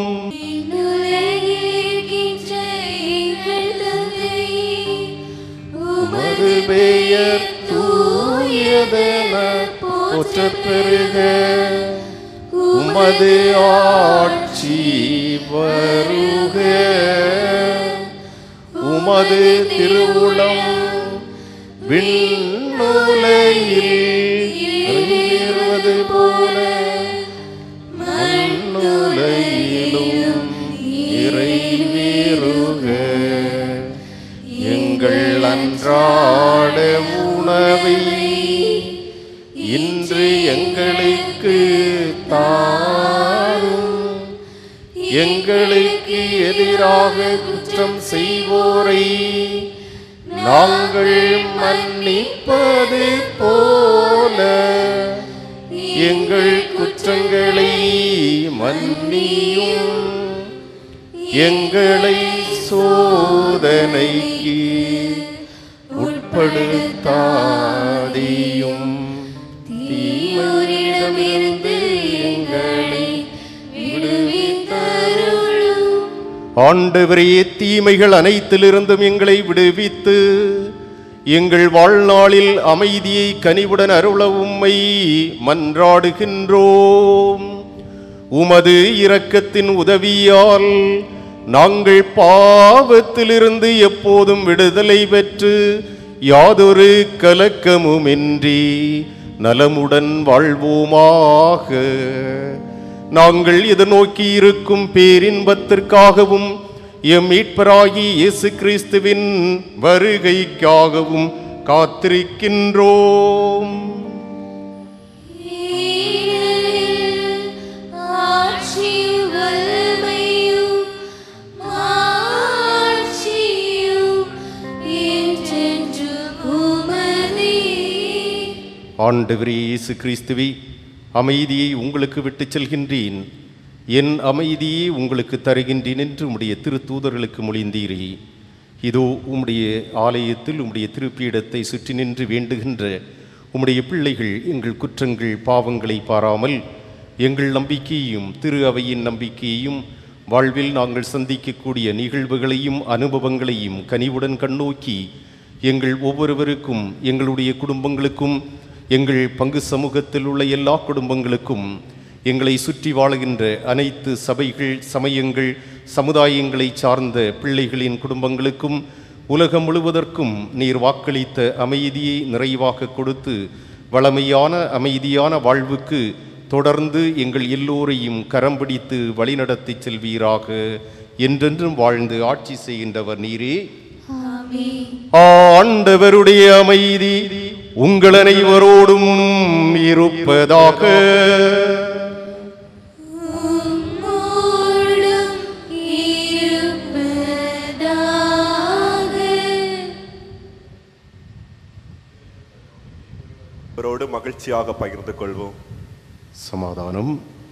உமது பெயர் தூயதென போற்றப் பெறுக. உமது ஆட்சி வருக. உமது திருவுளம் விண்ணுலகில் நிறைவேறுவது போல மண்ணுலகிலும் நிறைவேறுக. எங்கள் அன்றாட உணவை இன்று எங்களுக்கு தாரும். எங்களுக்கு எதிராக குற்றம் செய்வோரை நாங்கள் மன்னிப்பது போல எங்கள் குற்றங்களை மன்னியும். எங்களை சோதனைக்கு உட்படுத்தாதேயும், தீமையிடமிருந்து எங்களை விடுவித்தருளும். ஆண்டவரே, தீமைகள் அனைத்திலிருந்தும் எங்களை விடுவித்து எங்கள் வாழ்நாளில் அமைதியை கனிவுடன் அருள உம்மை மன்றாடுகின்றோம். உமது இரக்கத்தின் உதவியால் நாங்கள் பாவத்திலிருந்து எப்போதும் விடுதலை பெற்று யாதொரு கலக்கமுமின்றி நலமுடன் வாழ்வோமாக. நாங்கள் எதிர்நோக்கி இருக்கும் பேரின்பத்திற்காகவும் எம் மீட்பராகி இயேசு கிறிஸ்துவின் வருகைக்காகவும் காத்திருக்கின்றோம். ஆண்டவரே இயேசு கிறிஸ்துவே, அமைதியை உங்களுக்கு விட்டுச் செல்கின்றேன், என் அமைதியை உங்களுக்கு தருகின்றேன் என்று உம்முடைய திருத்தூதர்களுக்கு மொழிந்தீரே. இதோ உம்முடைய ஆலயத்தில் உம்முடைய திருப்பீடத்தை சுற்றி நின்று வேண்டுகின்ற உம்முடைய பிள்ளைகள் எங்கள் குற்றங்கள் பாவங்களை பாராமல் எங்கள் நம்பிக்கையையும் திரு அவையின் நம்பிக்கையையும் வாழ்வில் நாங்கள் சந்திக்கக்கூடிய நிகழ்வுகளையும் அனுபவங்களையும் கனிவுடன் கண்ணோக்கி எங்கள் ஒவ்வொருவருக்கும் எங்களுடைய குடும்பங்களுக்கும் எங்கள் பங்கு சமூகத்தில் உள்ள எல்லா குடும்பங்களுக்கும் எங்களை சுற்றி வாழுகின்ற அனைத்து சபைகள் சமயங்கள் சமுதாயங்களை சார்ந்த பிள்ளைகளின் குடும்பங்களுக்கும் உலகம் முழுவதற்கும் நீர் வாக்களித்த அமைதியை நிறைவாக கொடுத்து வளமையான அமைதியான வாழ்வுக்கு தொடர்ந்து எங்கள் எல்லோரையும் கரம் பிடித்து வழிநடத்தி செல்வீராக. என்றென்றும் வாழ்ந்து ஆட்சி செய்கின்றவர் நீரே. ஆண்டவருடைய அமைதி உங்கள் அனைவரோடும் இருப்பதாக. அவரோடு மகிழ்ச்சியாக பகிர்ந்து கொள்வோம். சமாதானம்.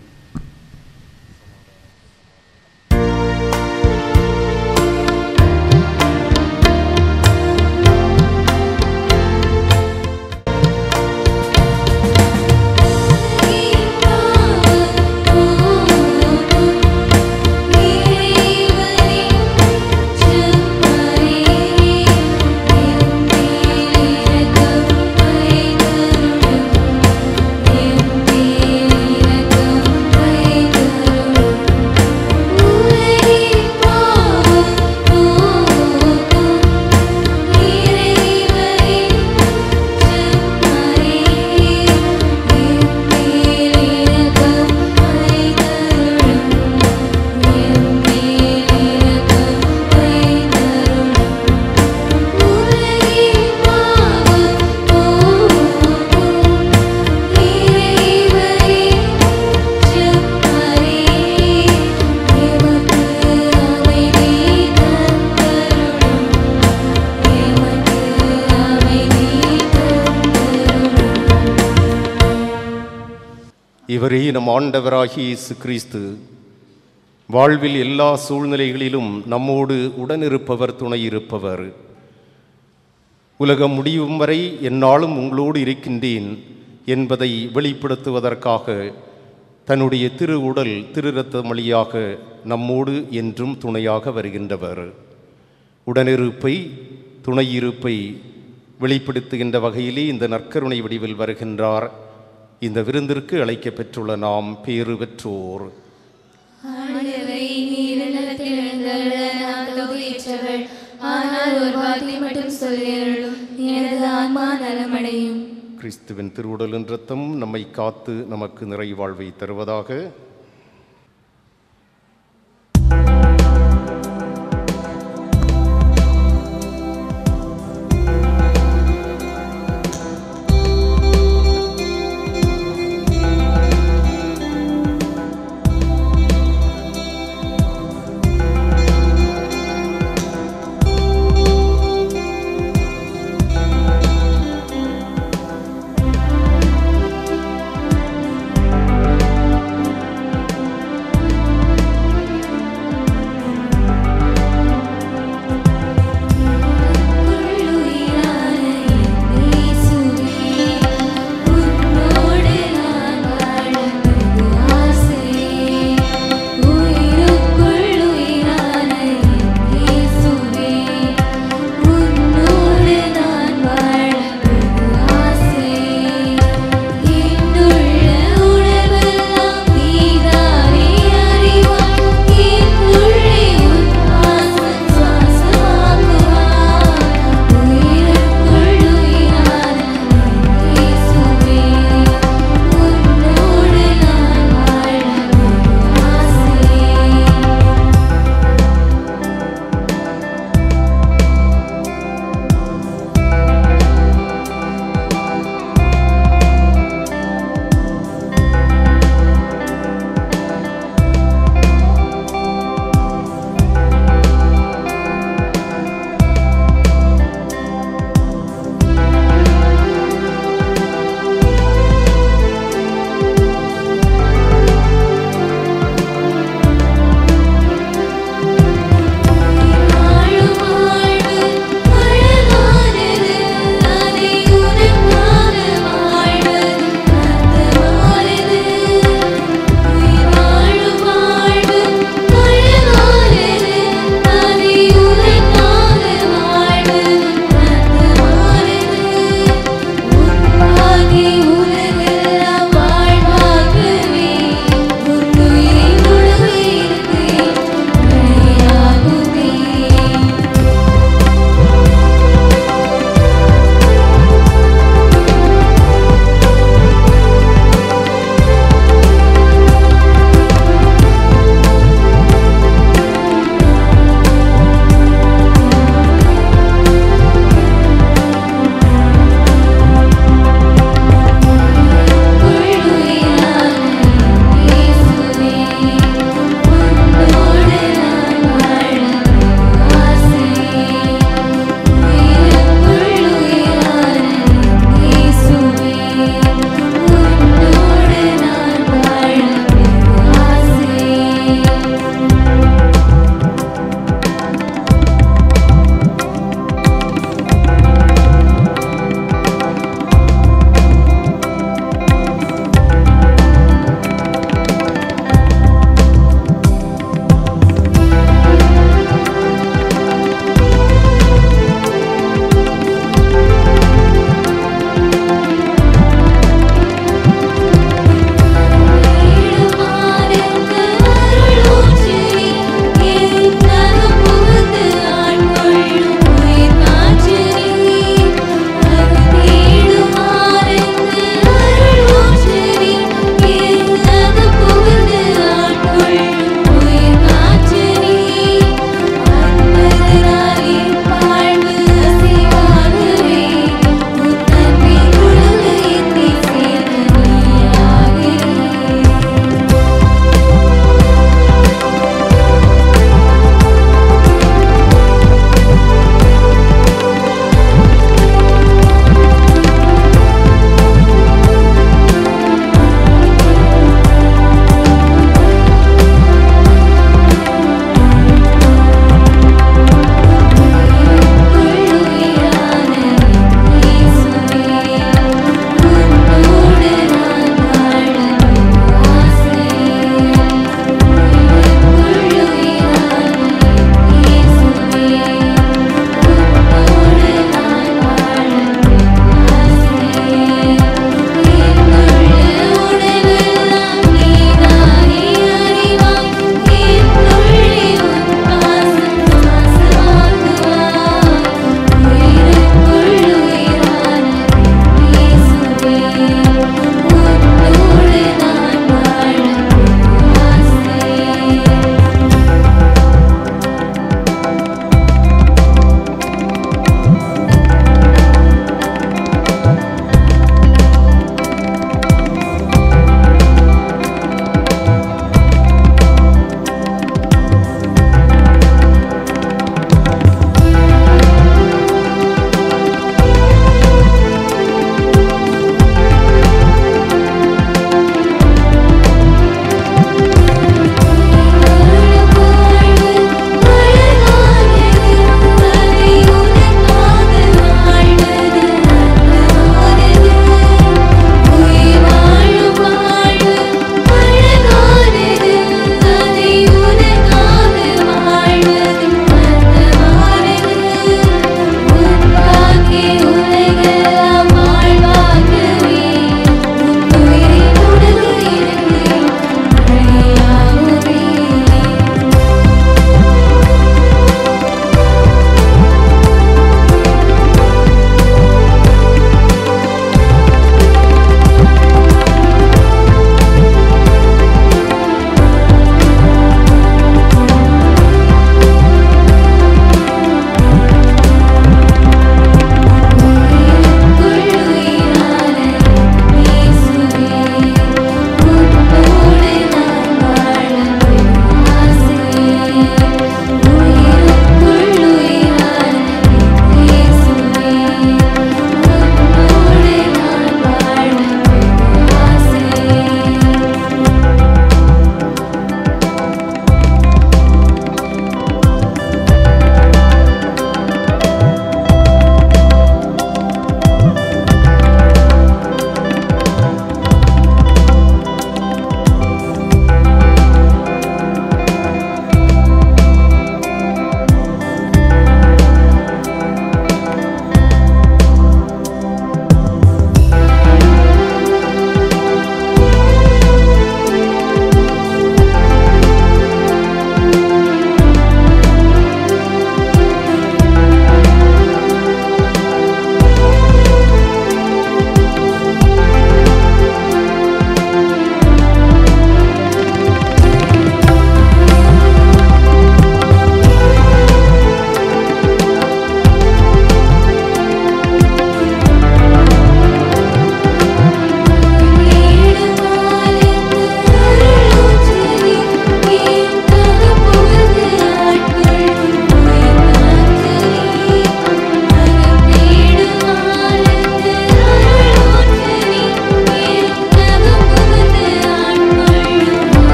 இவரே நம் ஆண்டவராகிய இயேசு கிறிஸ்து. வாழ்வில் எல்லா சூழ்நிலைகளிலும் நம்மோடு உடனிருப்பவர், துணை இருப்பவர். உலகம் முடியும் வரை எந்நாளும் உங்களோடு இருக்கின்றேன் என்பதை வெளிப்படுத்துவதற்காக தன்னுடைய திரு உடல் திரு இரத்தம் வழியாக நம்மோடு என்றும் துணையாக வருகின்றவர். உடனிருப்பை துணையிருப்பை வெளிப்படுத்துகின்ற வகையிலே இந்த நற்கருணை வடிவில் வருகின்றார். இந்த விருந்திற்கு அழைக்க பெற்றுள்ள நாம் பேறு பெற்றோர். ஆண்டவரே, நீர் இல்லத்தில் எழுந்தருள நான் தகுதியற்றவள். ஆனால் வார்த்தை மட்டும் சொல்லியருளும், எனது ஆன்மா நலமடையும். கிறிஸ்துவின் திருவுடலின் இரத்தம் நம்மை காத்து நமக்கு நிறைவாழ்வை தருவதாக.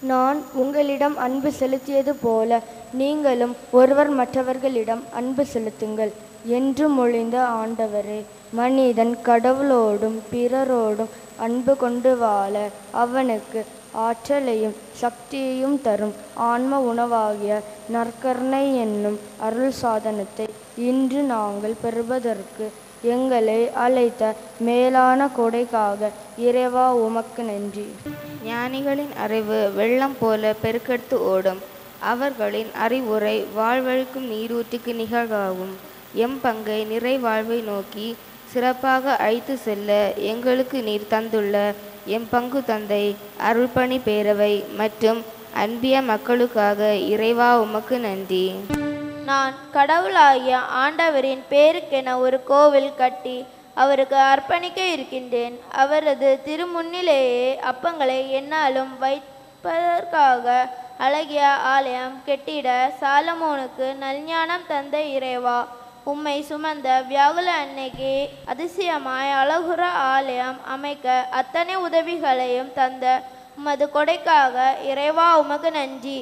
நான் உங்களிடம் அன்பு செலுத்தியது போல நீங்களும் ஒருவர் மற்றவர்களிடம் அன்பு செலுத்துங்கள் என்று மொழிந்த ஆண்டவரே, மனிதன் கடவுளோடும் பிறரோடும் அன்பு கொண்டு வாழ அவனுக்கு ஆற்றலையும் சக்தியையும் தரும் ஆன்ம உணவாகிய நற்கருணை என்னும் அருள் சாதனத்தை இன்று நாங்கள் பெறுவதற்கு எங்களை அழைத்த மேலான கொடைக்காக இறைவா உமக்கு நன்றி. ஞானிகளின் அறிவு வெள்ளம் போல பெருக்கெடுத்து ஓடும், அவர்களின் அறிவுரை வாழ்வழிக்கும் நீரூற்றுக்கு நிகழ்வாகும். எம் பங்கை நிறை வாழ்வை நோக்கி சிறப்பாக அழைத்து செல்ல எங்களுக்கு நீர் தந்துள்ள எம் பங்கு தந்தை, அருள்பணி பேரவை மற்றும் அன்பிய மக்களுக்காக இறைவா உமக்கு நன்றி. நான் கடவுளாகிய ஆண்டவரின் பேருக்கென ஒரு கோவில் கட்டி அவருக்கு அர்ப்பணிக்க இருக்கின்றேன். அவரது திருமுன்னிலேயே அப்பங்களை என்னாலும் வைப்பதற்காக அழகிய ஆலயம் கெட்டிட சாலமோனுக்கு நல்ஞானம் தந்த இறைவா, உம்மை சுமந்த வியாகுல அன்னைக்கு அதிசயமாய் அழகுற ஆலயம் அமைக்க அத்தனை உதவிகளையும் தந்த உமது கொடைக்காக இறைவா உமக்கு நன்றி.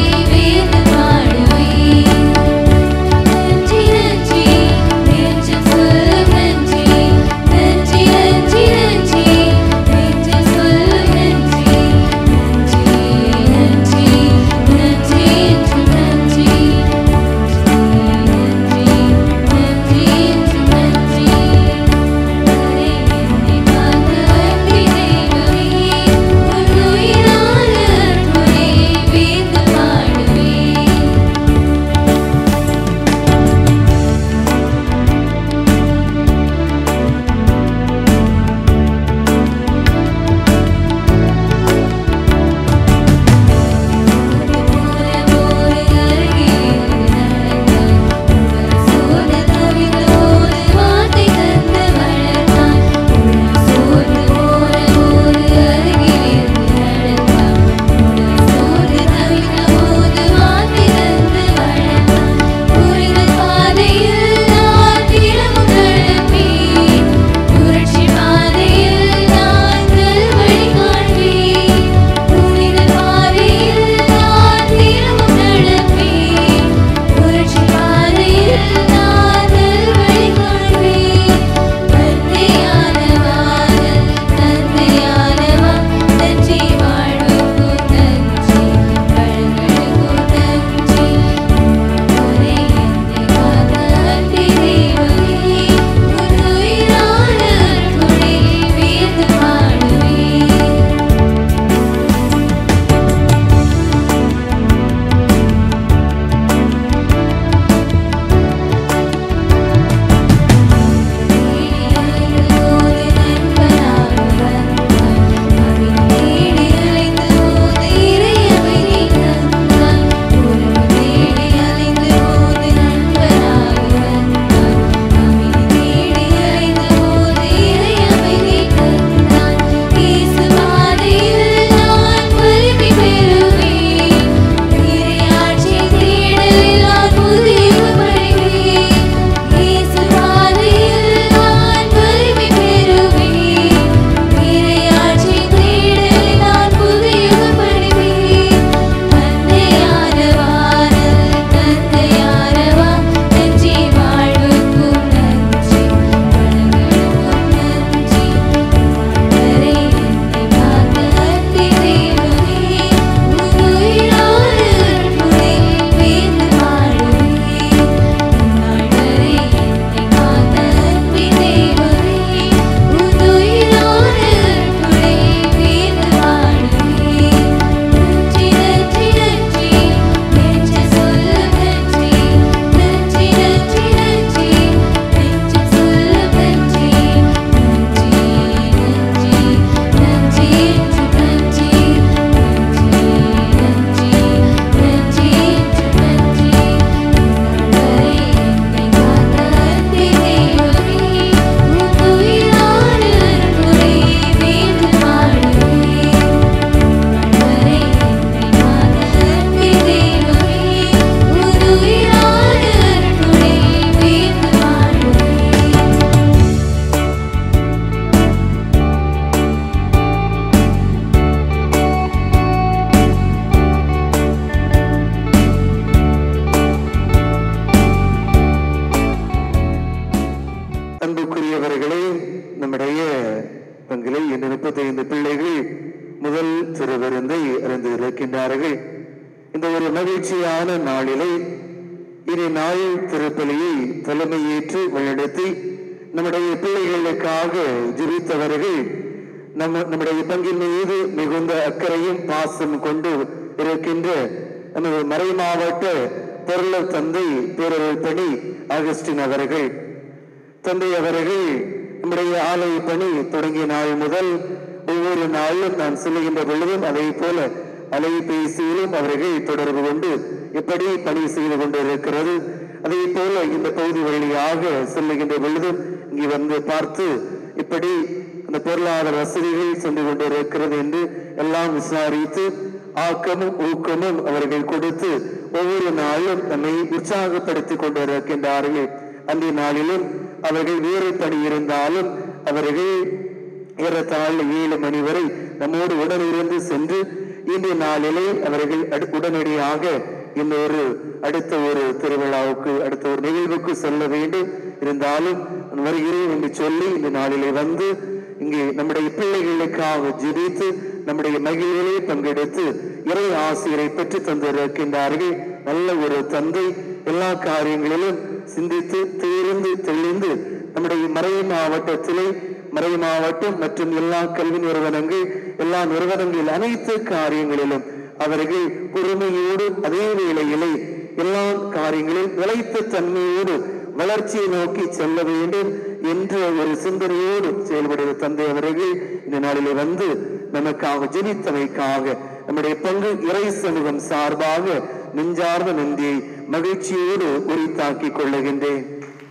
Just தலைமையேற்று வழிநடத்தி நம்முடைய பிள்ளைகளுக்காக ஜெபித்தவர்கள் நம்ம நம்முடைய பங்கின் மீது மிகுந்த அக்கறையும் பாசம் கொண்டு இருக்கின்ற நமது மறை மாவட்ட பொருளர் தந்தை பேரருள் பணி அகஸ்டின் அவர்கள். தந்தை அவர்கள் நம்முடைய ஆலய பணி தொடங்கிய நாள் முதல் ஒவ்வொரு நாளும் நான் சொல்லுகின்ற பொழுதும் அதே போல அலைபேசியிலும் அவர்கள் தொடர்பு கொண்டு எப்படி பணி செய்து கொண்டு இருக்கிறது. அதே போல இந்த பகுதி வழியாக செல்லுகின்ற பொழுதும் இங்கே வந்து பார்த்து இப்படி அந்த பொருளாதார வசதிகள் சென்று கொண்டு இருக்கிறது என்று எல்லாம் விசாரித்து ஆக்கமும் ஊக்கமும் அவர்கள் கொடுத்து ஒவ்வொரு நாளும் நம்மை உற்சாகப்படுத்தி கொண்டு இருக்கின்றார்கள். அன்றைய நாளிலும் அவர்கள் வேறு பணி இருந்தாலும் அவர்கள் ஏறத்தாழ ஏழு மணி வரை நம்மோடு உடனிருந்து சென்று இன்றைய நாளிலே அவர்கள் உடனடியாக இன்னொரு அடுத்த ஒரு திருவிழாவுக்கு அடுத்த ஒரு நிகழ்வுக்கு செல்ல வேண்டும். இருந்தாலும் வருகிறேன் என்று சொல்லி இந்த நாளிலே வந்து இங்கே நம்முடைய பிள்ளைகளுக்காக ஜெபித்து நம்முடைய மகிழ்விலே பங்கெடுத்து இறை ஆசிரியரை பெற்று தந்திருக்கின்றார்கள். நல்ல ஒரு தந்தை எல்லா காரியங்களிலும் சிந்தித்து தேர்ந்து தெளிந்து நம்முடைய மறை மாவட்டத்திலே மறை மாவட்டம் மற்றும் எல்லா கல்வி நிறுவனங்கள் எல்லா நிறுவனங்கள் அனைத்து காரியங்களிலும் அவர்கள் பொறுமையோடு அதே வேளையிலே எல்லா காரியங்களிலும் நிலைத்த தன்மையோடு வளர்ச்சியை நோக்கி செல்ல வேண்டும் என்ற ஒரு சிந்தனையோடு செயல்படுகிற தந்தை அவர்கள் இந்த நாளிலே வந்து நமக்காக ஜெபித்தமைக்காக நம்முடைய பங்கு இறை சமூகம் சார்பாக நெஞ்சார்ந்த நன்றியை மகிழ்ச்சியோடு உரித்தாக்கிக் கொள்ளுகின்றேன்.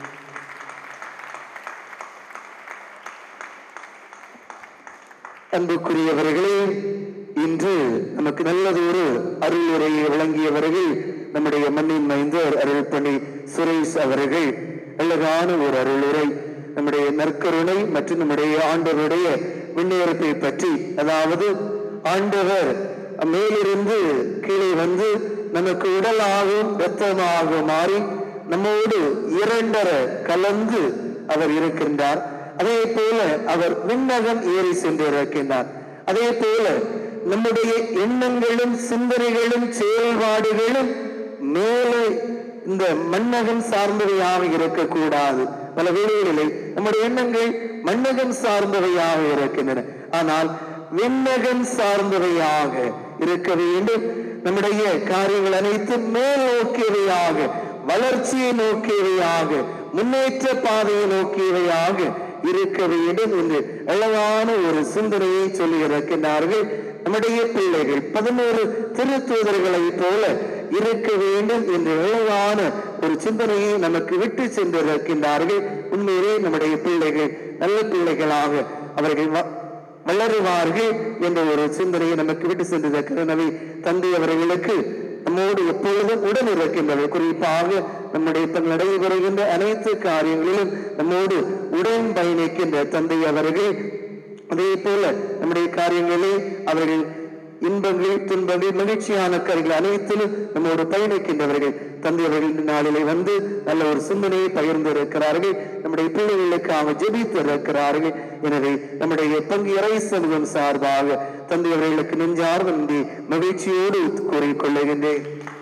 அன்புக்குரியவர்களே, இன்று நமக்கு நல்லதொரு அருள் உரையை வழங்கியவர்கள் நம்முடைய மண்ணின் மைந்தர் அருள் பணி சுரேஷ் அவர்கள். அழகான ஒரு அருள் உரை நம்முடைய நற்கருணை மற்றும் நம்முடைய ஆண்டவருடைய முன்னேற்பை பற்றி, அதாவது ஆண்டவர் மேலிருந்து கீழே வந்து நமக்கு உடலாகவும் இரத்தமாக மாறி நம்மோடு இரண்டர கலந்து அவர் இருக்கின்றார். அதே போல அவர் விண்ணகம் ஏறி சென்று இருக்கின்றார். அதே போல நம்முடைய எண்ணங்களும் சிந்தனைகளும் செயல்பாடுகளும் மேலே இந்த மண்ணகம் சார்ந்தவையாக இருக்கக்கூடாது. பல வேளைகளிலே நம்முடைய எண்ணங்கள் மண்ணகம் சார்ந்தவையாக இருக்கின்றன, ஆனால் விண்ணகம் சார்ந்தவையாக இருக்க வேண்டும். நம்முடைய காரியங்கள் அனைத்தும் மேல் நோக்கியவையாக, வளர்ச்சியை நோக்கியவையாக, முன்னேற்ற பாதையை நோக்கியவையாக இருக்க வேண்டும் என்று அழகான ஒரு சிந்தனையை சொல்லி இருக்கின்றார்கள். நம்முடைய பிள்ளைகள் பதினோரு திருத்தூதர்களை போல இருக்க வேண்டும் என்று அழகான ஒரு சிந்தனையை நமக்கு விட்டு சென்றிருக்கின்றார்கள். உண்மையிலே நம்முடைய பிள்ளைகள் நல்ல பிள்ளைகளாக அவர்கள் வளருவார்கள் என்ற ஒரு சிந்தனையை நமக்கு விட்டு சென்றிருக்கிறது. தந்தை அவர்களுக்கு நம்மோடு எப்பொழுதும் உடன் இருக்கின்றது. குறிப்பாக நம்முடைய நடைபெறுகின்ற அனைத்து காரியங்களிலும் நம்மோடு உடன் பயணிக்கின்ற தந்தை அவர்கள். அதே போல நம்முடைய காரியங்களே அவர்கள் இன்பங்கள் துன்பங்கள் மகிழ்ச்சியான காரியங்கள் அனைத்திலும் நம்மோடு பயணிக்கின்றவர்கள். தந்தை அவர்கள் நாளிலே வந்து நல்ல ஒரு சிந்தனையை பகிர்ந்து இருக்கிறார்கள். நம்முடைய பிள்ளைகளுக்காக ஜெபித்து இருக்கிறார்கள். எனவே நம்முடைய பங்கு இறை சமூகம் சார்பாக தந்தை அவர்களுக்கு நெஞ்சார் நன்றி மகிழ்ச்சியோடு கூறிக்கொள்ளுகின்றேன்.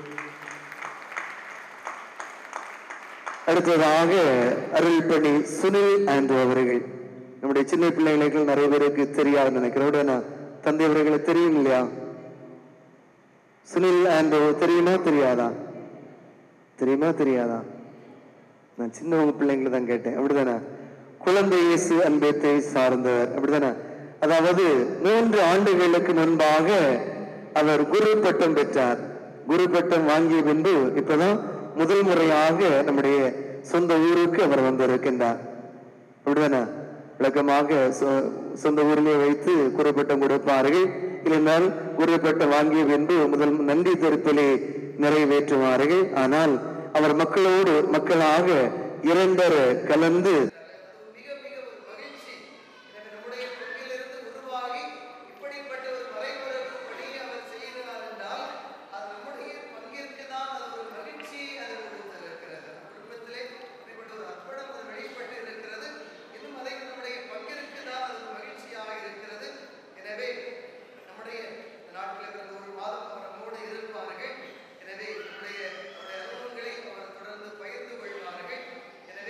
அடுத்ததாக அருள் பணி சுனில் ஆண்ட்ரூ அவர்கள். நம்முடைய சின்ன பிள்ளைகளுக்கு நிறைய பேருக்கு தெரியாது நினைக்கிறேன். தந்தை அவர்களை தெரியும் இல்லையா? சுனில் ஆண்ட்ரூ தெரியுமா தெரியாதா? தெரியுமா தெரியாதா? நான் சின்னவங்க பிள்ளைங்களை தான் கேட்டேன். அப்படிதானே? குழந்தை இயேசு அன்பத்தை சார்ந்தவர். அப்படிதானே? அதாவது மூன்று ஆண்டுகளுக்கு முன்பாக அவர் குரு பட்டம் பெற்றார். குரு பட்டம் வாங்கிய பின்பு இப்பதான் முதல் முறையாக நம்முடைய சொந்த ஊருக்கு அவர் வந்திருக்கின்றார். அப்படிதானே? விளக்கமாக சொந்த ஊரிலே வைத்து குருப்பட்டம் கொடுப்பார்கள். இல்லைனால் குருப்பட்டம் வாங்கிய பின்பு முதல் நன்றி தெரிவிப்பிலே நிறைவேற்றுவார்கள். ஆனால் அவர் மக்களோடு மக்களாக இரண்டர கலந்து எனவே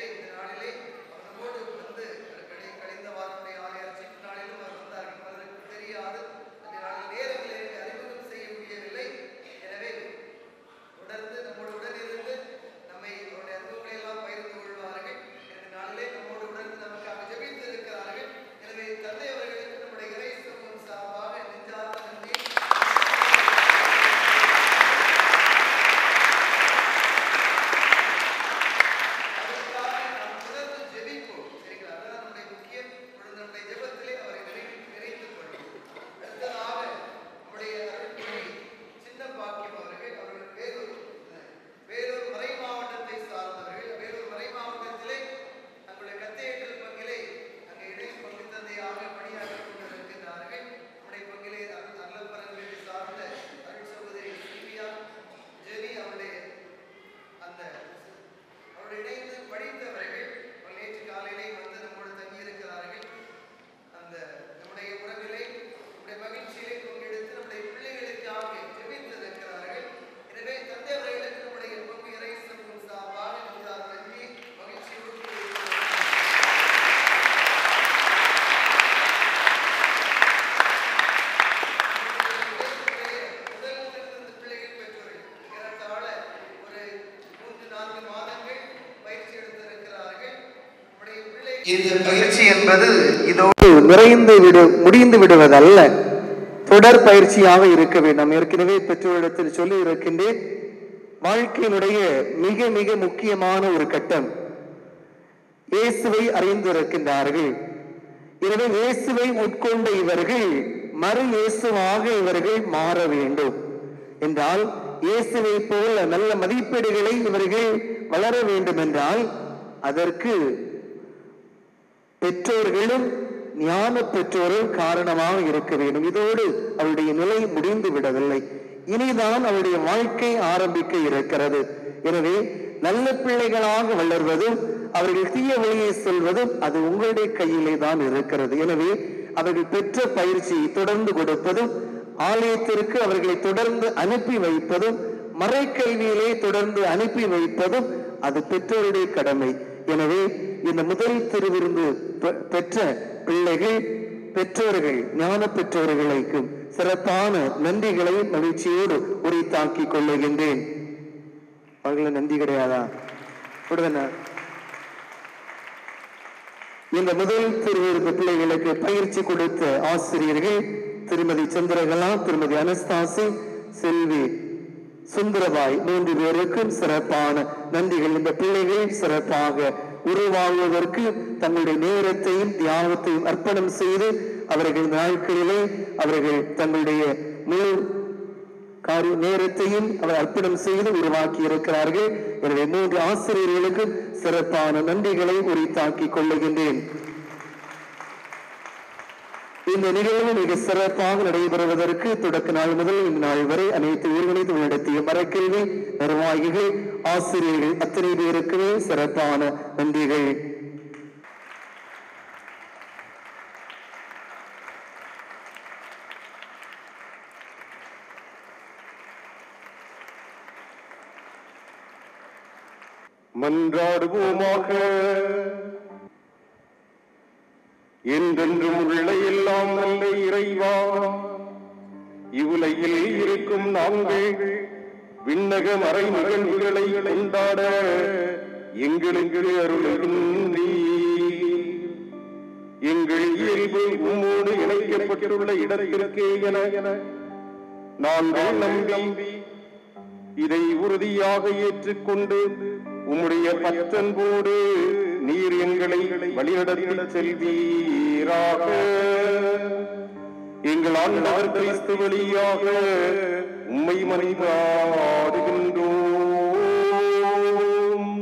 இந்த பயிற்சி என்பது இதோடு நிறைந்து விடு முடிந்து விடுவதல்ல, தொடர் பயிற்சியாக இருக்க வேண்டும். ஏற்கனவே பெற்றோரிடத்தில் சொல்லி இருக்கின்றேன், வாழ்க்கையினுடைய மிக மிக முக்கியமான ஒரு கட்டம் இயேசுவை அறிந்திருக்கின்றார்கள். எனவே இயேசுவை உட்கொண்ட இவர்கள் மறு இயேசுவாக இவர்கள் மாற வேண்டும் என்றால், இயேசுவை போல நல்ல மதிப்பீடுகளை இவர்கள் வளர வேண்டும் என்றால் அதற்கு பெற்றோர்களும் ஞான பெற்றோரும் காரணமாக இருக்க வேண்டும். இதோடு அவருடைய நிலை முடிந்து விடவில்லை, இனிதான் அவருடைய வாழ்க்கை ஆரம்பிக்க இருக்கிறது. எனவே நல்ல பிள்ளைகளாக வளர்வதும் அவர்கள் தீய வழியை செல்வதும் அது உங்களுடைய கையிலே தான் இருக்கிறது. எனவே அவர்கள் பெற்ற பயிற்சி தொடர்ந்து கொடுப்பதும், ஆலயத்திற்கு அவர்களை தொடர்ந்து அனுப்பி வைப்பதும், மறைக்கல்வியிலே தொடர்ந்து அனுப்பி வைப்பதும் அது பெற்றோருடைய கடமை. எனவே இந்த முதல் திருவிருந்து பெற்ற பிள்ளைகள் பெற்றோர்கள் ஞான பெற்றோர்களுக்கும் சிறப்பான நன்றிகளை மகிழ்ச்சியோடு உரித்தாக்கிக் கொள்ளுகின்றேன். அவர்கள நன்றி கிடையாதா? இந்த முதல் திருவிருந்து பிள்ளைகளுக்கு பயிற்சி கொடுத்த ஆசிரியர்கள் திருமதி சந்திரகலா, திருமதி அனஸ்தாசி, செல்வி சுந்தரபாய் மூன்று பேருக்கும் சிறப்பான நன்றிகள். இந்த பிள்ளைகள் சிறப்பாக உருவாகுவதற்கு தங்களுடைய நேரத்தையும் தியாகத்தையும் அர்ப்பணம் செய்து அவர்கள் நாட்களிலே அவர்கள் தங்களுடைய முழு காரிய நேரத்தையும் அவர் அர்ப்பணம் செய்து உருவாக்கி இருக்கிறார்கள். எனவே மூன்று ஆசிரியர்களுக்கும் சிறப்பான நன்றிகளை உரித்தாக்கிக் கொள்ளுகின்றேன். இந்த நிகழ்வு மிக சிறப்பாக நடைபெறுவதற்கு தொடக்க நாள் முதல் இந்த நாள் வரை அனைத்து ஒருங்கிணைத்து நடத்திய மரக்கல்வி நிர்வாகிகள், ஆசிரியர்கள் அத்தனை பேருக்குமே சிறப்பான நன்றிகள். மன்றாடுவோமாக. என்றென்றும் உள்ள எல்லாம் நல்ல இறைவா, இவ்வுலகில் இருக்கும் நாங்கள் விண்ணக மறை நிகழ்வுகளை கொண்டாட எங்களுக்கு அருளுகின்றீர். எங்கள் இயல்பு உம்மோடு இணைக்கப்பட்டுள்ள இடத்திற்கே என நாங்கள் நம்பி இதை உறுதியாக ஏற்றுக்கொண்டு உம்முடைய பற்றன்போடு நீர் எங்களை வழிநடத்தி செல்வீராக. எங்கள் ஆண்டவர் கிறிஸ்து வழியாக உம்மை மன்றாடுகின்றோம்.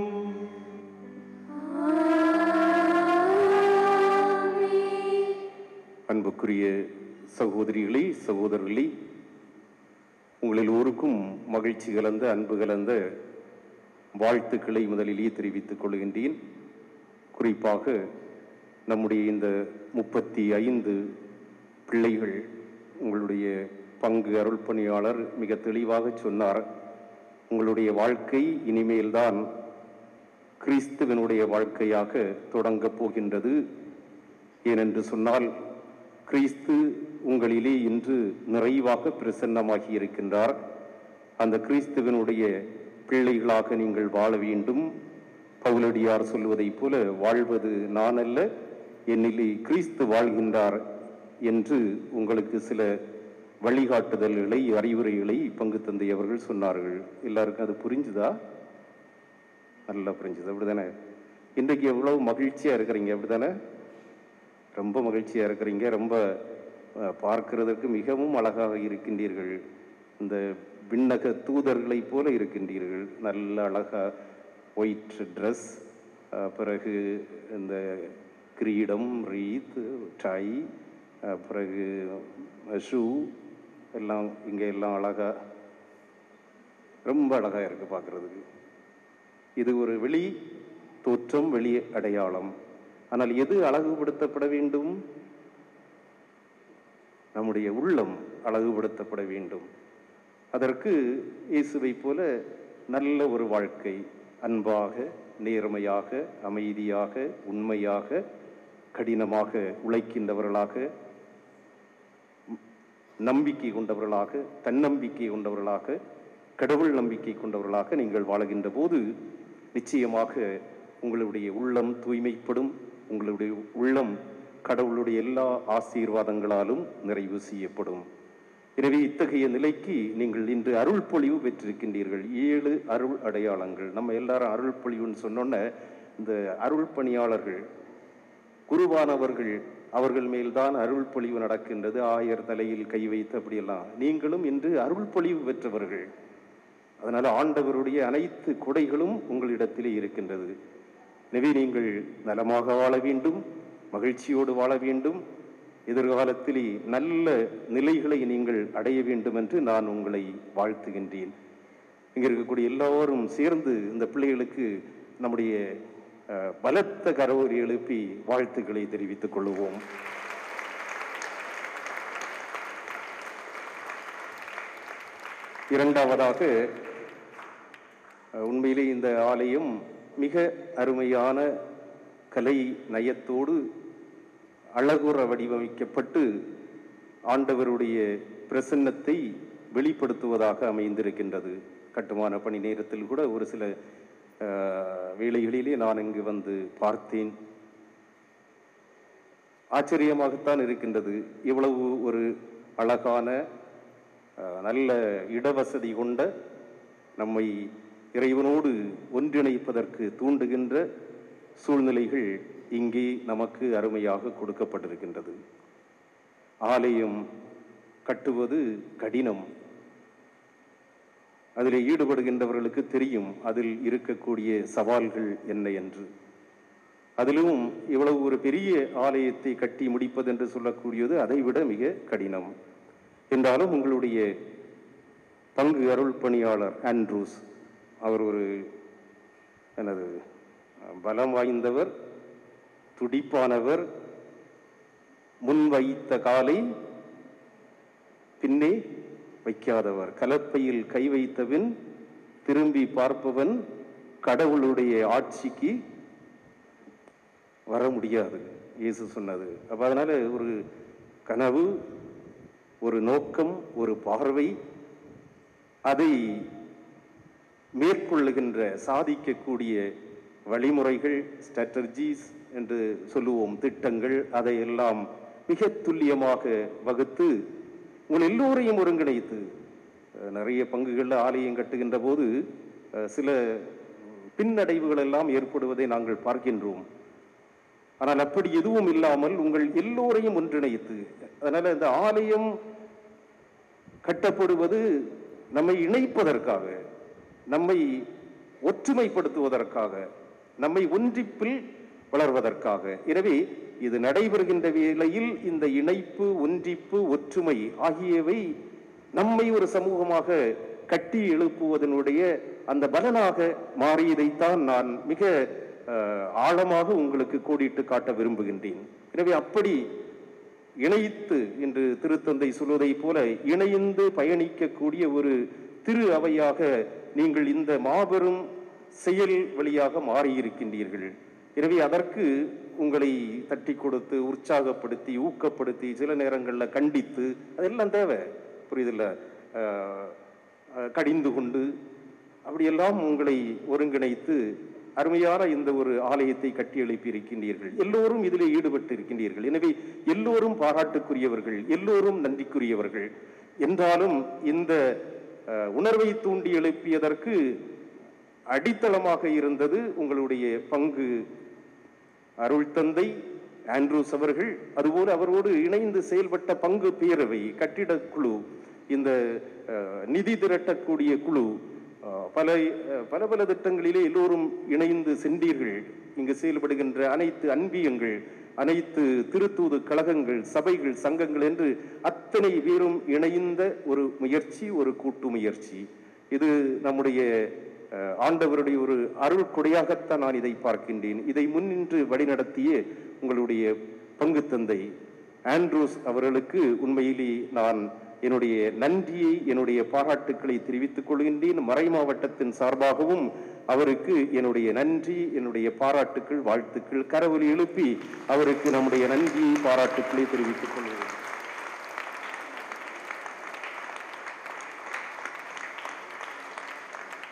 அன்புக்குரிய சகோதரிகளே, சகோதரர்களே, உங்கள் எல்லோருக்கும் மகிழ்ச்சி கலந்த அன்பு கலந்த வாழ்த்துக்களை முதலிலேயே தெரிவித்துக் கொள்கின்றேன். குறிப்பாக நம்முடைய இந்த முப்பத்தி ஐந்து பிள்ளைகள், உங்களுடைய பங்கு அருள் பணியாளர் மிக தெளிவாக சொன்னார். உங்களுடைய வாழ்க்கை இனிமேல்தான் கிறிஸ்துவனுடைய வாழ்க்கையாக தொடங்கப் போகின்றது. ஏனென்று சொன்னால், கிறிஸ்து உங்களிலே இன்று நிறைவாக பிரசன்னமாகி இருக்கின்றார். அந்த கிறிஸ்துவனுடைய பிள்ளைகளாக நீங்கள் வாழ வேண்டும். பவுலடியார் சொல்வதைப் போல, வாழ்வது நான் அல்ல, என்னிலே கிறிஸ்து வாழ்கின்றார் என்று உங்களுக்கு சில வழிகாட்டுதல்களை, அறிவுரைகளை பங்கு தந்தை அவர்கள் சொன்னார்கள். எல்லாருக்கும் அது புரிஞ்சுதா? நல்லா புரிஞ்சுது, அப்படிதானே? இன்றைக்கு எவ்வளவு மகிழ்ச்சியா இருக்கிறீங்க, அப்படிதானே? ரொம்ப மகிழ்ச்சியா இருக்கிறீங்க. ரொம்ப பார்க்கிறதற்கு மிகவும் அழகாக இருக்கின்றீர்கள். இந்த விண்ணக தூதர்களை போல இருக்கின்றீர்கள். நல்ல அழகா ஒயிட் ட்ரெஸ், பிறகு இந்த கிரீடம், ரீத், டை, பிறகு ஷூ எல்லாம் இங்கே எல்லாம் அழகா, ரொம்ப அழகா இருக்கு பார்க்கறதுக்கு. இது ஒரு வெளி தோற்றம், வெளி அடையாளம். ஆனால் எது அழகுபடுத்தப்பட வேண்டும்? நம்முடைய உள்ளம் அழகுபடுத்தப்பட வேண்டும். அதற்கு இயேசுவை போல நல்ல ஒரு வாழ்க்கை, அன்பாக, நேர்மையாக, அமைதியாக, உண்மையாக, கடினமாக உழைக்கின்றவர்களாக, நம்பிக்கை கொண்டவர்களாக, தன்னம்பிக்கை கொண்டவர்களாக, கடவுள் நம்பிக்கை கொண்டவர்களாக நீங்கள் வாழுகின்ற போது நிச்சயமாக உங்களுடைய உள்ளம் தூய்மைப்படும், உங்களுடைய உள்ளம் கடவுளுடைய எல்லா ஆசீர்வாதங்களாலும் நிறைவு செய்யப்படும். எனவே இத்தகைய நிலைக்கு நீங்கள் இன்று அருள் பொழிவு பெற்றிருக்கின்றீர்கள். ஏழு அருள் அடையாளங்கள். நம்ம எல்லாரும் அருள் பொழிவுன்னு சொன்னோன்னே இந்த அருள் பணியாளர்கள், குருவானவர்கள், அவர்கள் மேல்தான் அருள் பொழிவு நடக்கின்றது. ஆயர் தலையில் கை வைத்து அப்படியெல்லாம். நீங்களும் இன்று அருள் பொழிவு பெற்றவர்கள். அதனால ஆண்டவருடைய அனைத்து கொடைகளும் உங்களிடத்திலே இருக்கின்றது. எனவே நீங்கள் நலமாக வாழ வேண்டும், மகிழ்ச்சியோடு வாழ வேண்டும், எதிர்காலத்திலே நல்ல நிலைகளை நீங்கள் அடைய வேண்டும் என்று நான் உங்களை வாழ்த்துகின்றேன். இங்கே இருக்கக்கூடிய எல்லோரும் சேர்ந்து இந்த பிள்ளைகளுக்கு நம்முடைய பலத்த கரவொலி எழுப்பி வாழ்த்துக்களை தெரிவித்துக் கொள்வோம். இரண்டாவதாக, உண்மையிலே இந்த ஆலயம் மிக அருமையான கலை நயத்தோடு அழகுற வடிவமைக்கப்பட்டு ஆண்டவருடைய பிரசன்னத்தை வெளிப்படுத்துவதாக அமைந்திருக்கின்றது. கட்டுமான பணி நேரத்தில் கூட ஒரு சில வேளைகளிலே நான் இங்கு வந்து பார்த்தேன். ஆச்சரியமாகத்தான் இருக்கின்றது. இவ்வளவு ஒரு அழகான நல்ல இடவசதி கொண்ட, நம்மை இறைவனோடு ஒன்றிணைப்பதற்கு தூண்டுகின்ற சூழ்நிலைகள் இங்கே நமக்கு அருமையாக கொடுக்கப்பட்டிருக்கின்றது. ஆலயம் கட்டுவது கடினம். அதில் ஈடுபடுகின்றவர்களுக்கு தெரியும் அதில் இருக்கக்கூடிய சவால்கள் என்ன என்று. அதிலும் இவ்வளவு ஒரு பெரிய ஆலயத்தை கட்டி முடிப்பது என்று சொல்லக்கூடியது அதைவிட மிக கடினம். என்றாலும் உங்களுடைய பங்கு அருள் பணியாளர் ஆண்ட்ரூஸ், அவர் ஒரு எனது பலம் வாய்ந்தவர், துடிப்பானவர், முன்வைத்த காலை பின்னே வைக்காதவர், கலப்பையில் கை வைத்தவன் திரும்பி பார்ப்பவன் கடவுளுடைய ஆட்சிக்கு வர முடியாது, இயேசு சொன்னது. அப்ப அதனால ஒரு கனவு, ஒரு நோக்கம், ஒரு பார்வை, அதை மேற்கொள்ளுகின்ற சாதிக்கக்கூடிய வழிமுறைகள், ஸ்ட்ராட்டஜிஸ் என்று சொல்லுவோம், திட்டங்கள், அதையெல்லாம் மிக துல்லியமாக வகுத்து உங்கள் எல்லோரையும் ஒருங்கிணைத்து, நிறைய பங்குகளில் ஆலயம் கட்டுகின்ற போது சில பின்னடைவுகள் எல்லாம் ஏற்படுவதை நாங்கள் பார்க்கின்றோம். ஆனால் அப்படி எதுவும் இல்லாமல் உங்கள் எல்லோரையும் ஒன்றிணைத்து, அதனால இந்த ஆலயம் கட்டப்படுவது நம்மை இணைப்பதற்காக, நம்மை ஒற்றுமைப்படுத்துவதற்காக, நம்மை ஒன்றிப்பில் வளர்வதற்காக. எனவே இது நடைபெறுகின்ற வேளையில் இந்த இணைப்பு, ஒன்றிப்பு, ஒற்றுமை ஆகியவை நம்மை ஒரு சமூகமாக கட்டி எழுப்புவதனுடைய அந்த பலனாக மாறியதைத்தான் நான் மிக ஆழமாக உங்களுக்கு கோடிட்டு காட்ட விரும்புகின்றேன். எனவே அப்படி இணைத்து, என்று திருத்தந்தை சொல்வதை போல இணைந்து பயணிக்கக்கூடிய ஒரு திரு அவையாக நீங்கள் இந்த மாபெரும் செயல் வழியாக மாறியிருக்கின்றீர்கள். எனவே அதற்கு உங்களை தட்டி கொடுத்து, உற்சாகப்படுத்தி, ஊக்கப்படுத்தி, சில நேரங்களில் கண்டித்து, அதெல்லாம் தேவை, புரியுதில்ல, கடிந்து கொண்டு அப்படியெல்லாம் உங்களை ஒருங்கிணைத்து அருமையான இந்த ஒரு ஆலயத்தை கட்டி எழுப்பி இருக்கின்றீர்கள். எல்லோரும் இதில் ஈடுபட்டு இருக்கின்றீர்கள். எனவே எல்லோரும் பாராட்டுக்குரியவர்கள், எல்லோரும் நன்றிக்குரியவர்கள். என்றாலும் இந்த உணர்வை தூண்டி எழுப்பியதற்கு அடித்தளமாக இருந்தது உங்களுடைய பங்கு அருள் தந்தை ஆண்ட்ரூஸ் அவர்கள், அதுபோல அவரோடு இணைந்து செயல்பட்ட பங்கு பேரவை, கட்டிடக் குழு, இந்த நிதி திரட்டக்கூடிய குழு, பல பல பல திட்டங்களிலே எல்லோரும் இணைந்து சென்றீர்கள். இங்கு செயல்படுகின்ற அனைத்து அன்பியங்கள், அனைத்து திருத்தூது கழகங்கள், சபைகள், சங்கங்கள் என்று அத்தனை பேரும் இணைந்த ஒரு முயற்சி, ஒரு கூட்டு முயற்சி. இது நம்முடைய ஆண்டவருடைய ஒரு அருள் கொடையாகத்தான் நான் இதை பார்க்கின்றேன். இதை முன்னின்று வழிநடத்திய உங்களுடைய பங்கு தந்தை ஆண்ட்ரூஸ் அவர்களுக்கு உண்மையிலே நான் என்னுடைய நன்றியை, என்னுடைய பாராட்டுக்களை தெரிவித்துக் கொள்கின்றேன். மறை மாவட்டத்தின் சார்பாகவும் அவருக்கு என்னுடைய நன்றி, என்னுடைய பாராட்டுக்கள், வாழ்த்துக்கள், கரவொலி எழுப்பி அவருக்கு நம்முடைய நன்றியை, பாராட்டுக்களை தெரிவித்துக் கொள்கிறேன்.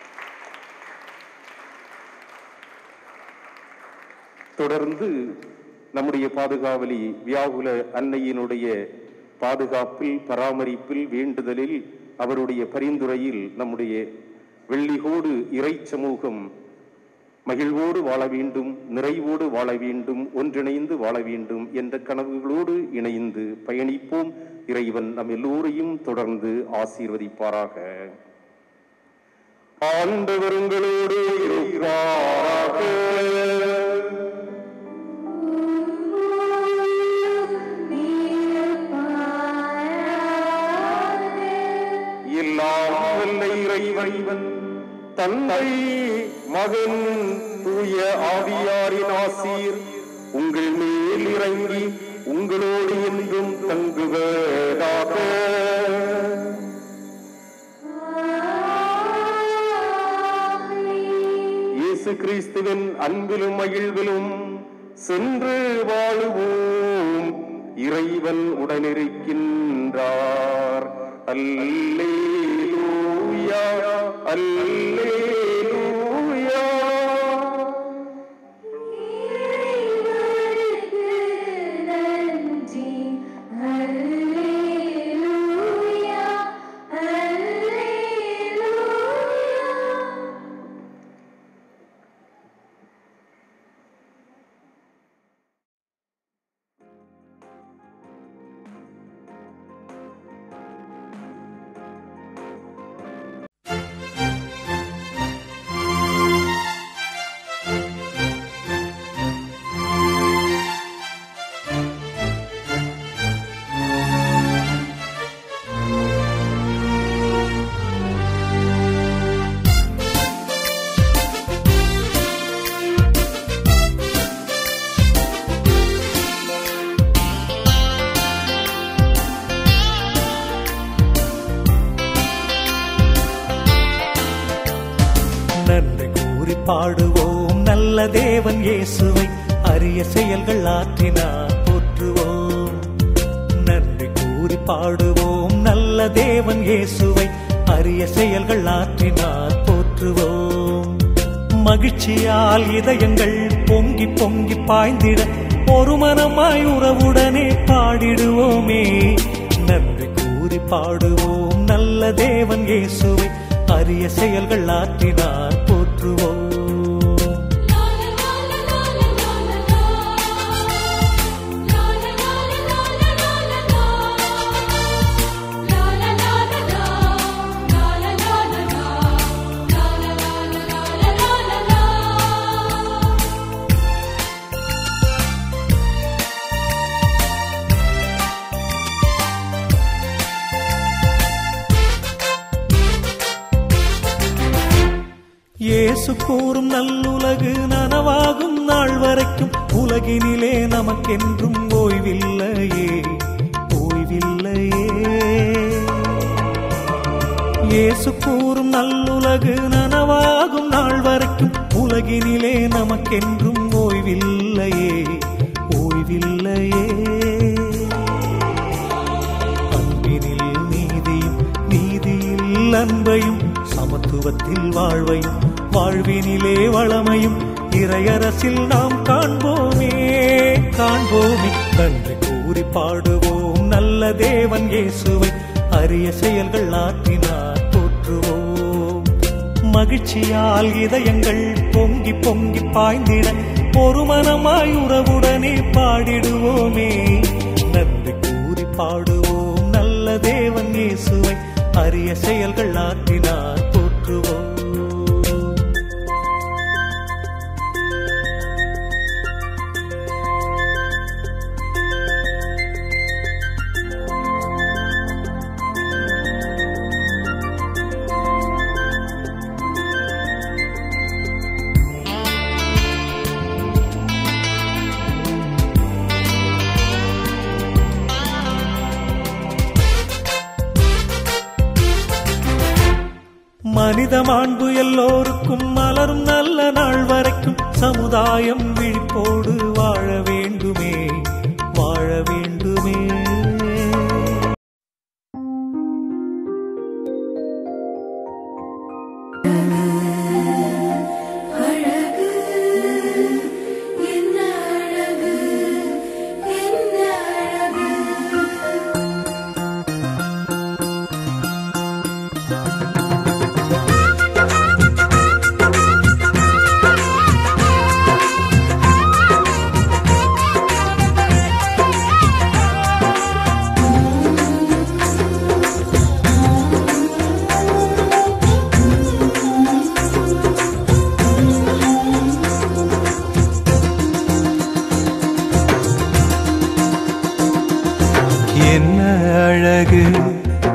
தொடர்ந்து நம்முடைய பாதுகாவலி வியாகுல அன்னையினுடைய பாதுகாப்பில், பராமரிப்பில், வேண்டுதலில், அவருடைய பரிந்துரையில் நம்முடைய வெள்ளிகோடு இறை சமூகம் மகிழ்வோடு வாழ வேண்டும், நிறைவோடு வாழ வேண்டும், ஒன்றிணைந்து வாழ வேண்டும் என்ற கனவுகளோடு இணைந்து பயணிப்போம். இறைவன் நம் எல்லோரையும் தொடர்ந்து ஆசீர்வதிப்பாராக. ஆண்டவர் உங்களோடு இருப்பாராக. எல்லாம் வல்ல இறைவன் தந்தை, மகன், தூய ஆவியாரின் ஆசீர் உங்கள் மேல் இறங்கி உங்களோடு என்றும் தங்குவதாக. இயேசு கிறிஸ்துவின் அன்பிலும் மகிழ்விலும் சென்று வாழுவோம். இறைவன் உடனிருக்கின்றார். அல்லேலூயா, அல்லேலூயா. பாடுவோம் நல்ல தேவன் இயேசுவை, அரிய செயல்கள் ஆற்றினார் போற்றுவோம். நன்றி கூறி பாடுவோம் நல்ல தேவன் இயேசுவை, அரிய செயல்கள் ஆற்றினார் போற்றுவோம். மகிழ்ச்சியால் இதயங்கள் பொங்கி பொங்கி பாய்ந்திட ஒரு மனமாய் உறவுடனே பாடிடுவோமே. நன்றி கூறி பாடுவோம் நல்ல தேவன் இயேசுவை, அரிய செயல்கள் ஆற்றினார் போற்றுவோம். இயேசு கூறும் நல்லுலகு நனவாகும் நாள் வரைக்கும் உலகினிலே நமக்கென்றும் ஓய்வில்லையே, ஓய்வில்லையே. இயேசு கூறும் நல்லுலகு நனவாகும் நாள் வரைக்கும் உலகினிலே நமக்கென்றும் ஓய்வில்லையே, ஓய்வில்லையே. அன்பினில் நீதியும், நீதியில் அன்பையும், சமத்துவத்தில் வாழ்வையும், வாழ்வினிலே வளமையும் இறையரசில் நாம் காண்போமே, காண்போமே. நன்றி கூறி பாடுவோம் நல்ல தேவன் இயேசுவை, அரிய செயல்கள் ஆற்றினார் போற்றுவோம். மகிழ்ச்சியால் இதயங்கள் பொங்கி பொங்கி பாய்ந்திட ஒரு மனமாய் உறவுடனே பாடிடுவோமே. நன்றி கூறி பாடுவோம் நல்ல தேவன் இயேசுவை, அரிய செயல்கள் ஆற்றினார் போற்றுவோம். மனித மாண்பு எல்லோருக்கும் மலரும் நல்ல நாள் வரைக்கும் சமுதாயம் விழிப்போடு வாழ வேண்டுமே, வாழ வேண்டுமே. அழகு என்ன அழகு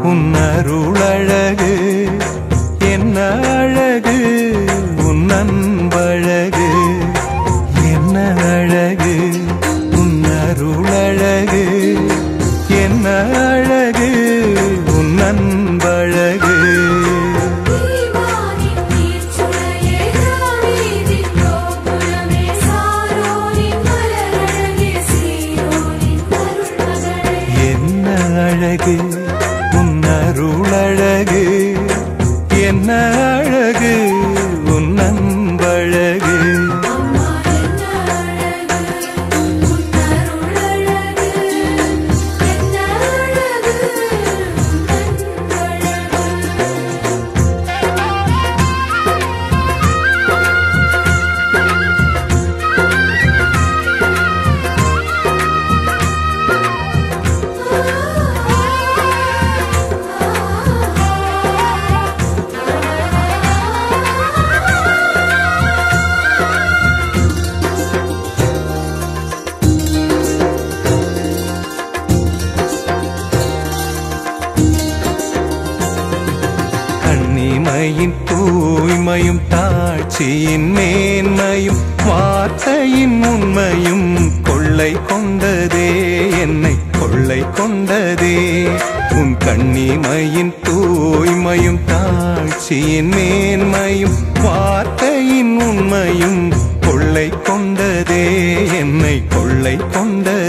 உன் அருளழகு என்ன அழகு உன் அன்பழகு என்ன அழகு உன் அருளழகு என்ன அழகு உன் அன்பழகு என்ன அழகு உன் அருளழகு என்ன அழகு உன் அன்பழகு கண்ணிமையின் தூய்மையும் தாட்சியின் மேன்மையும் வார்த்தையின் உண்மையும் கொள்ளை கொண்டதே என்னை கொள்ளை கொண்டதே உன் கண்ணிமையின் தூய்மையும் தாட்சியின் மேன்மையும் வார்த்தையின் உண்மையும் கொள்ளை கொண்டதே என்னை கொள்ளை கொண்டதே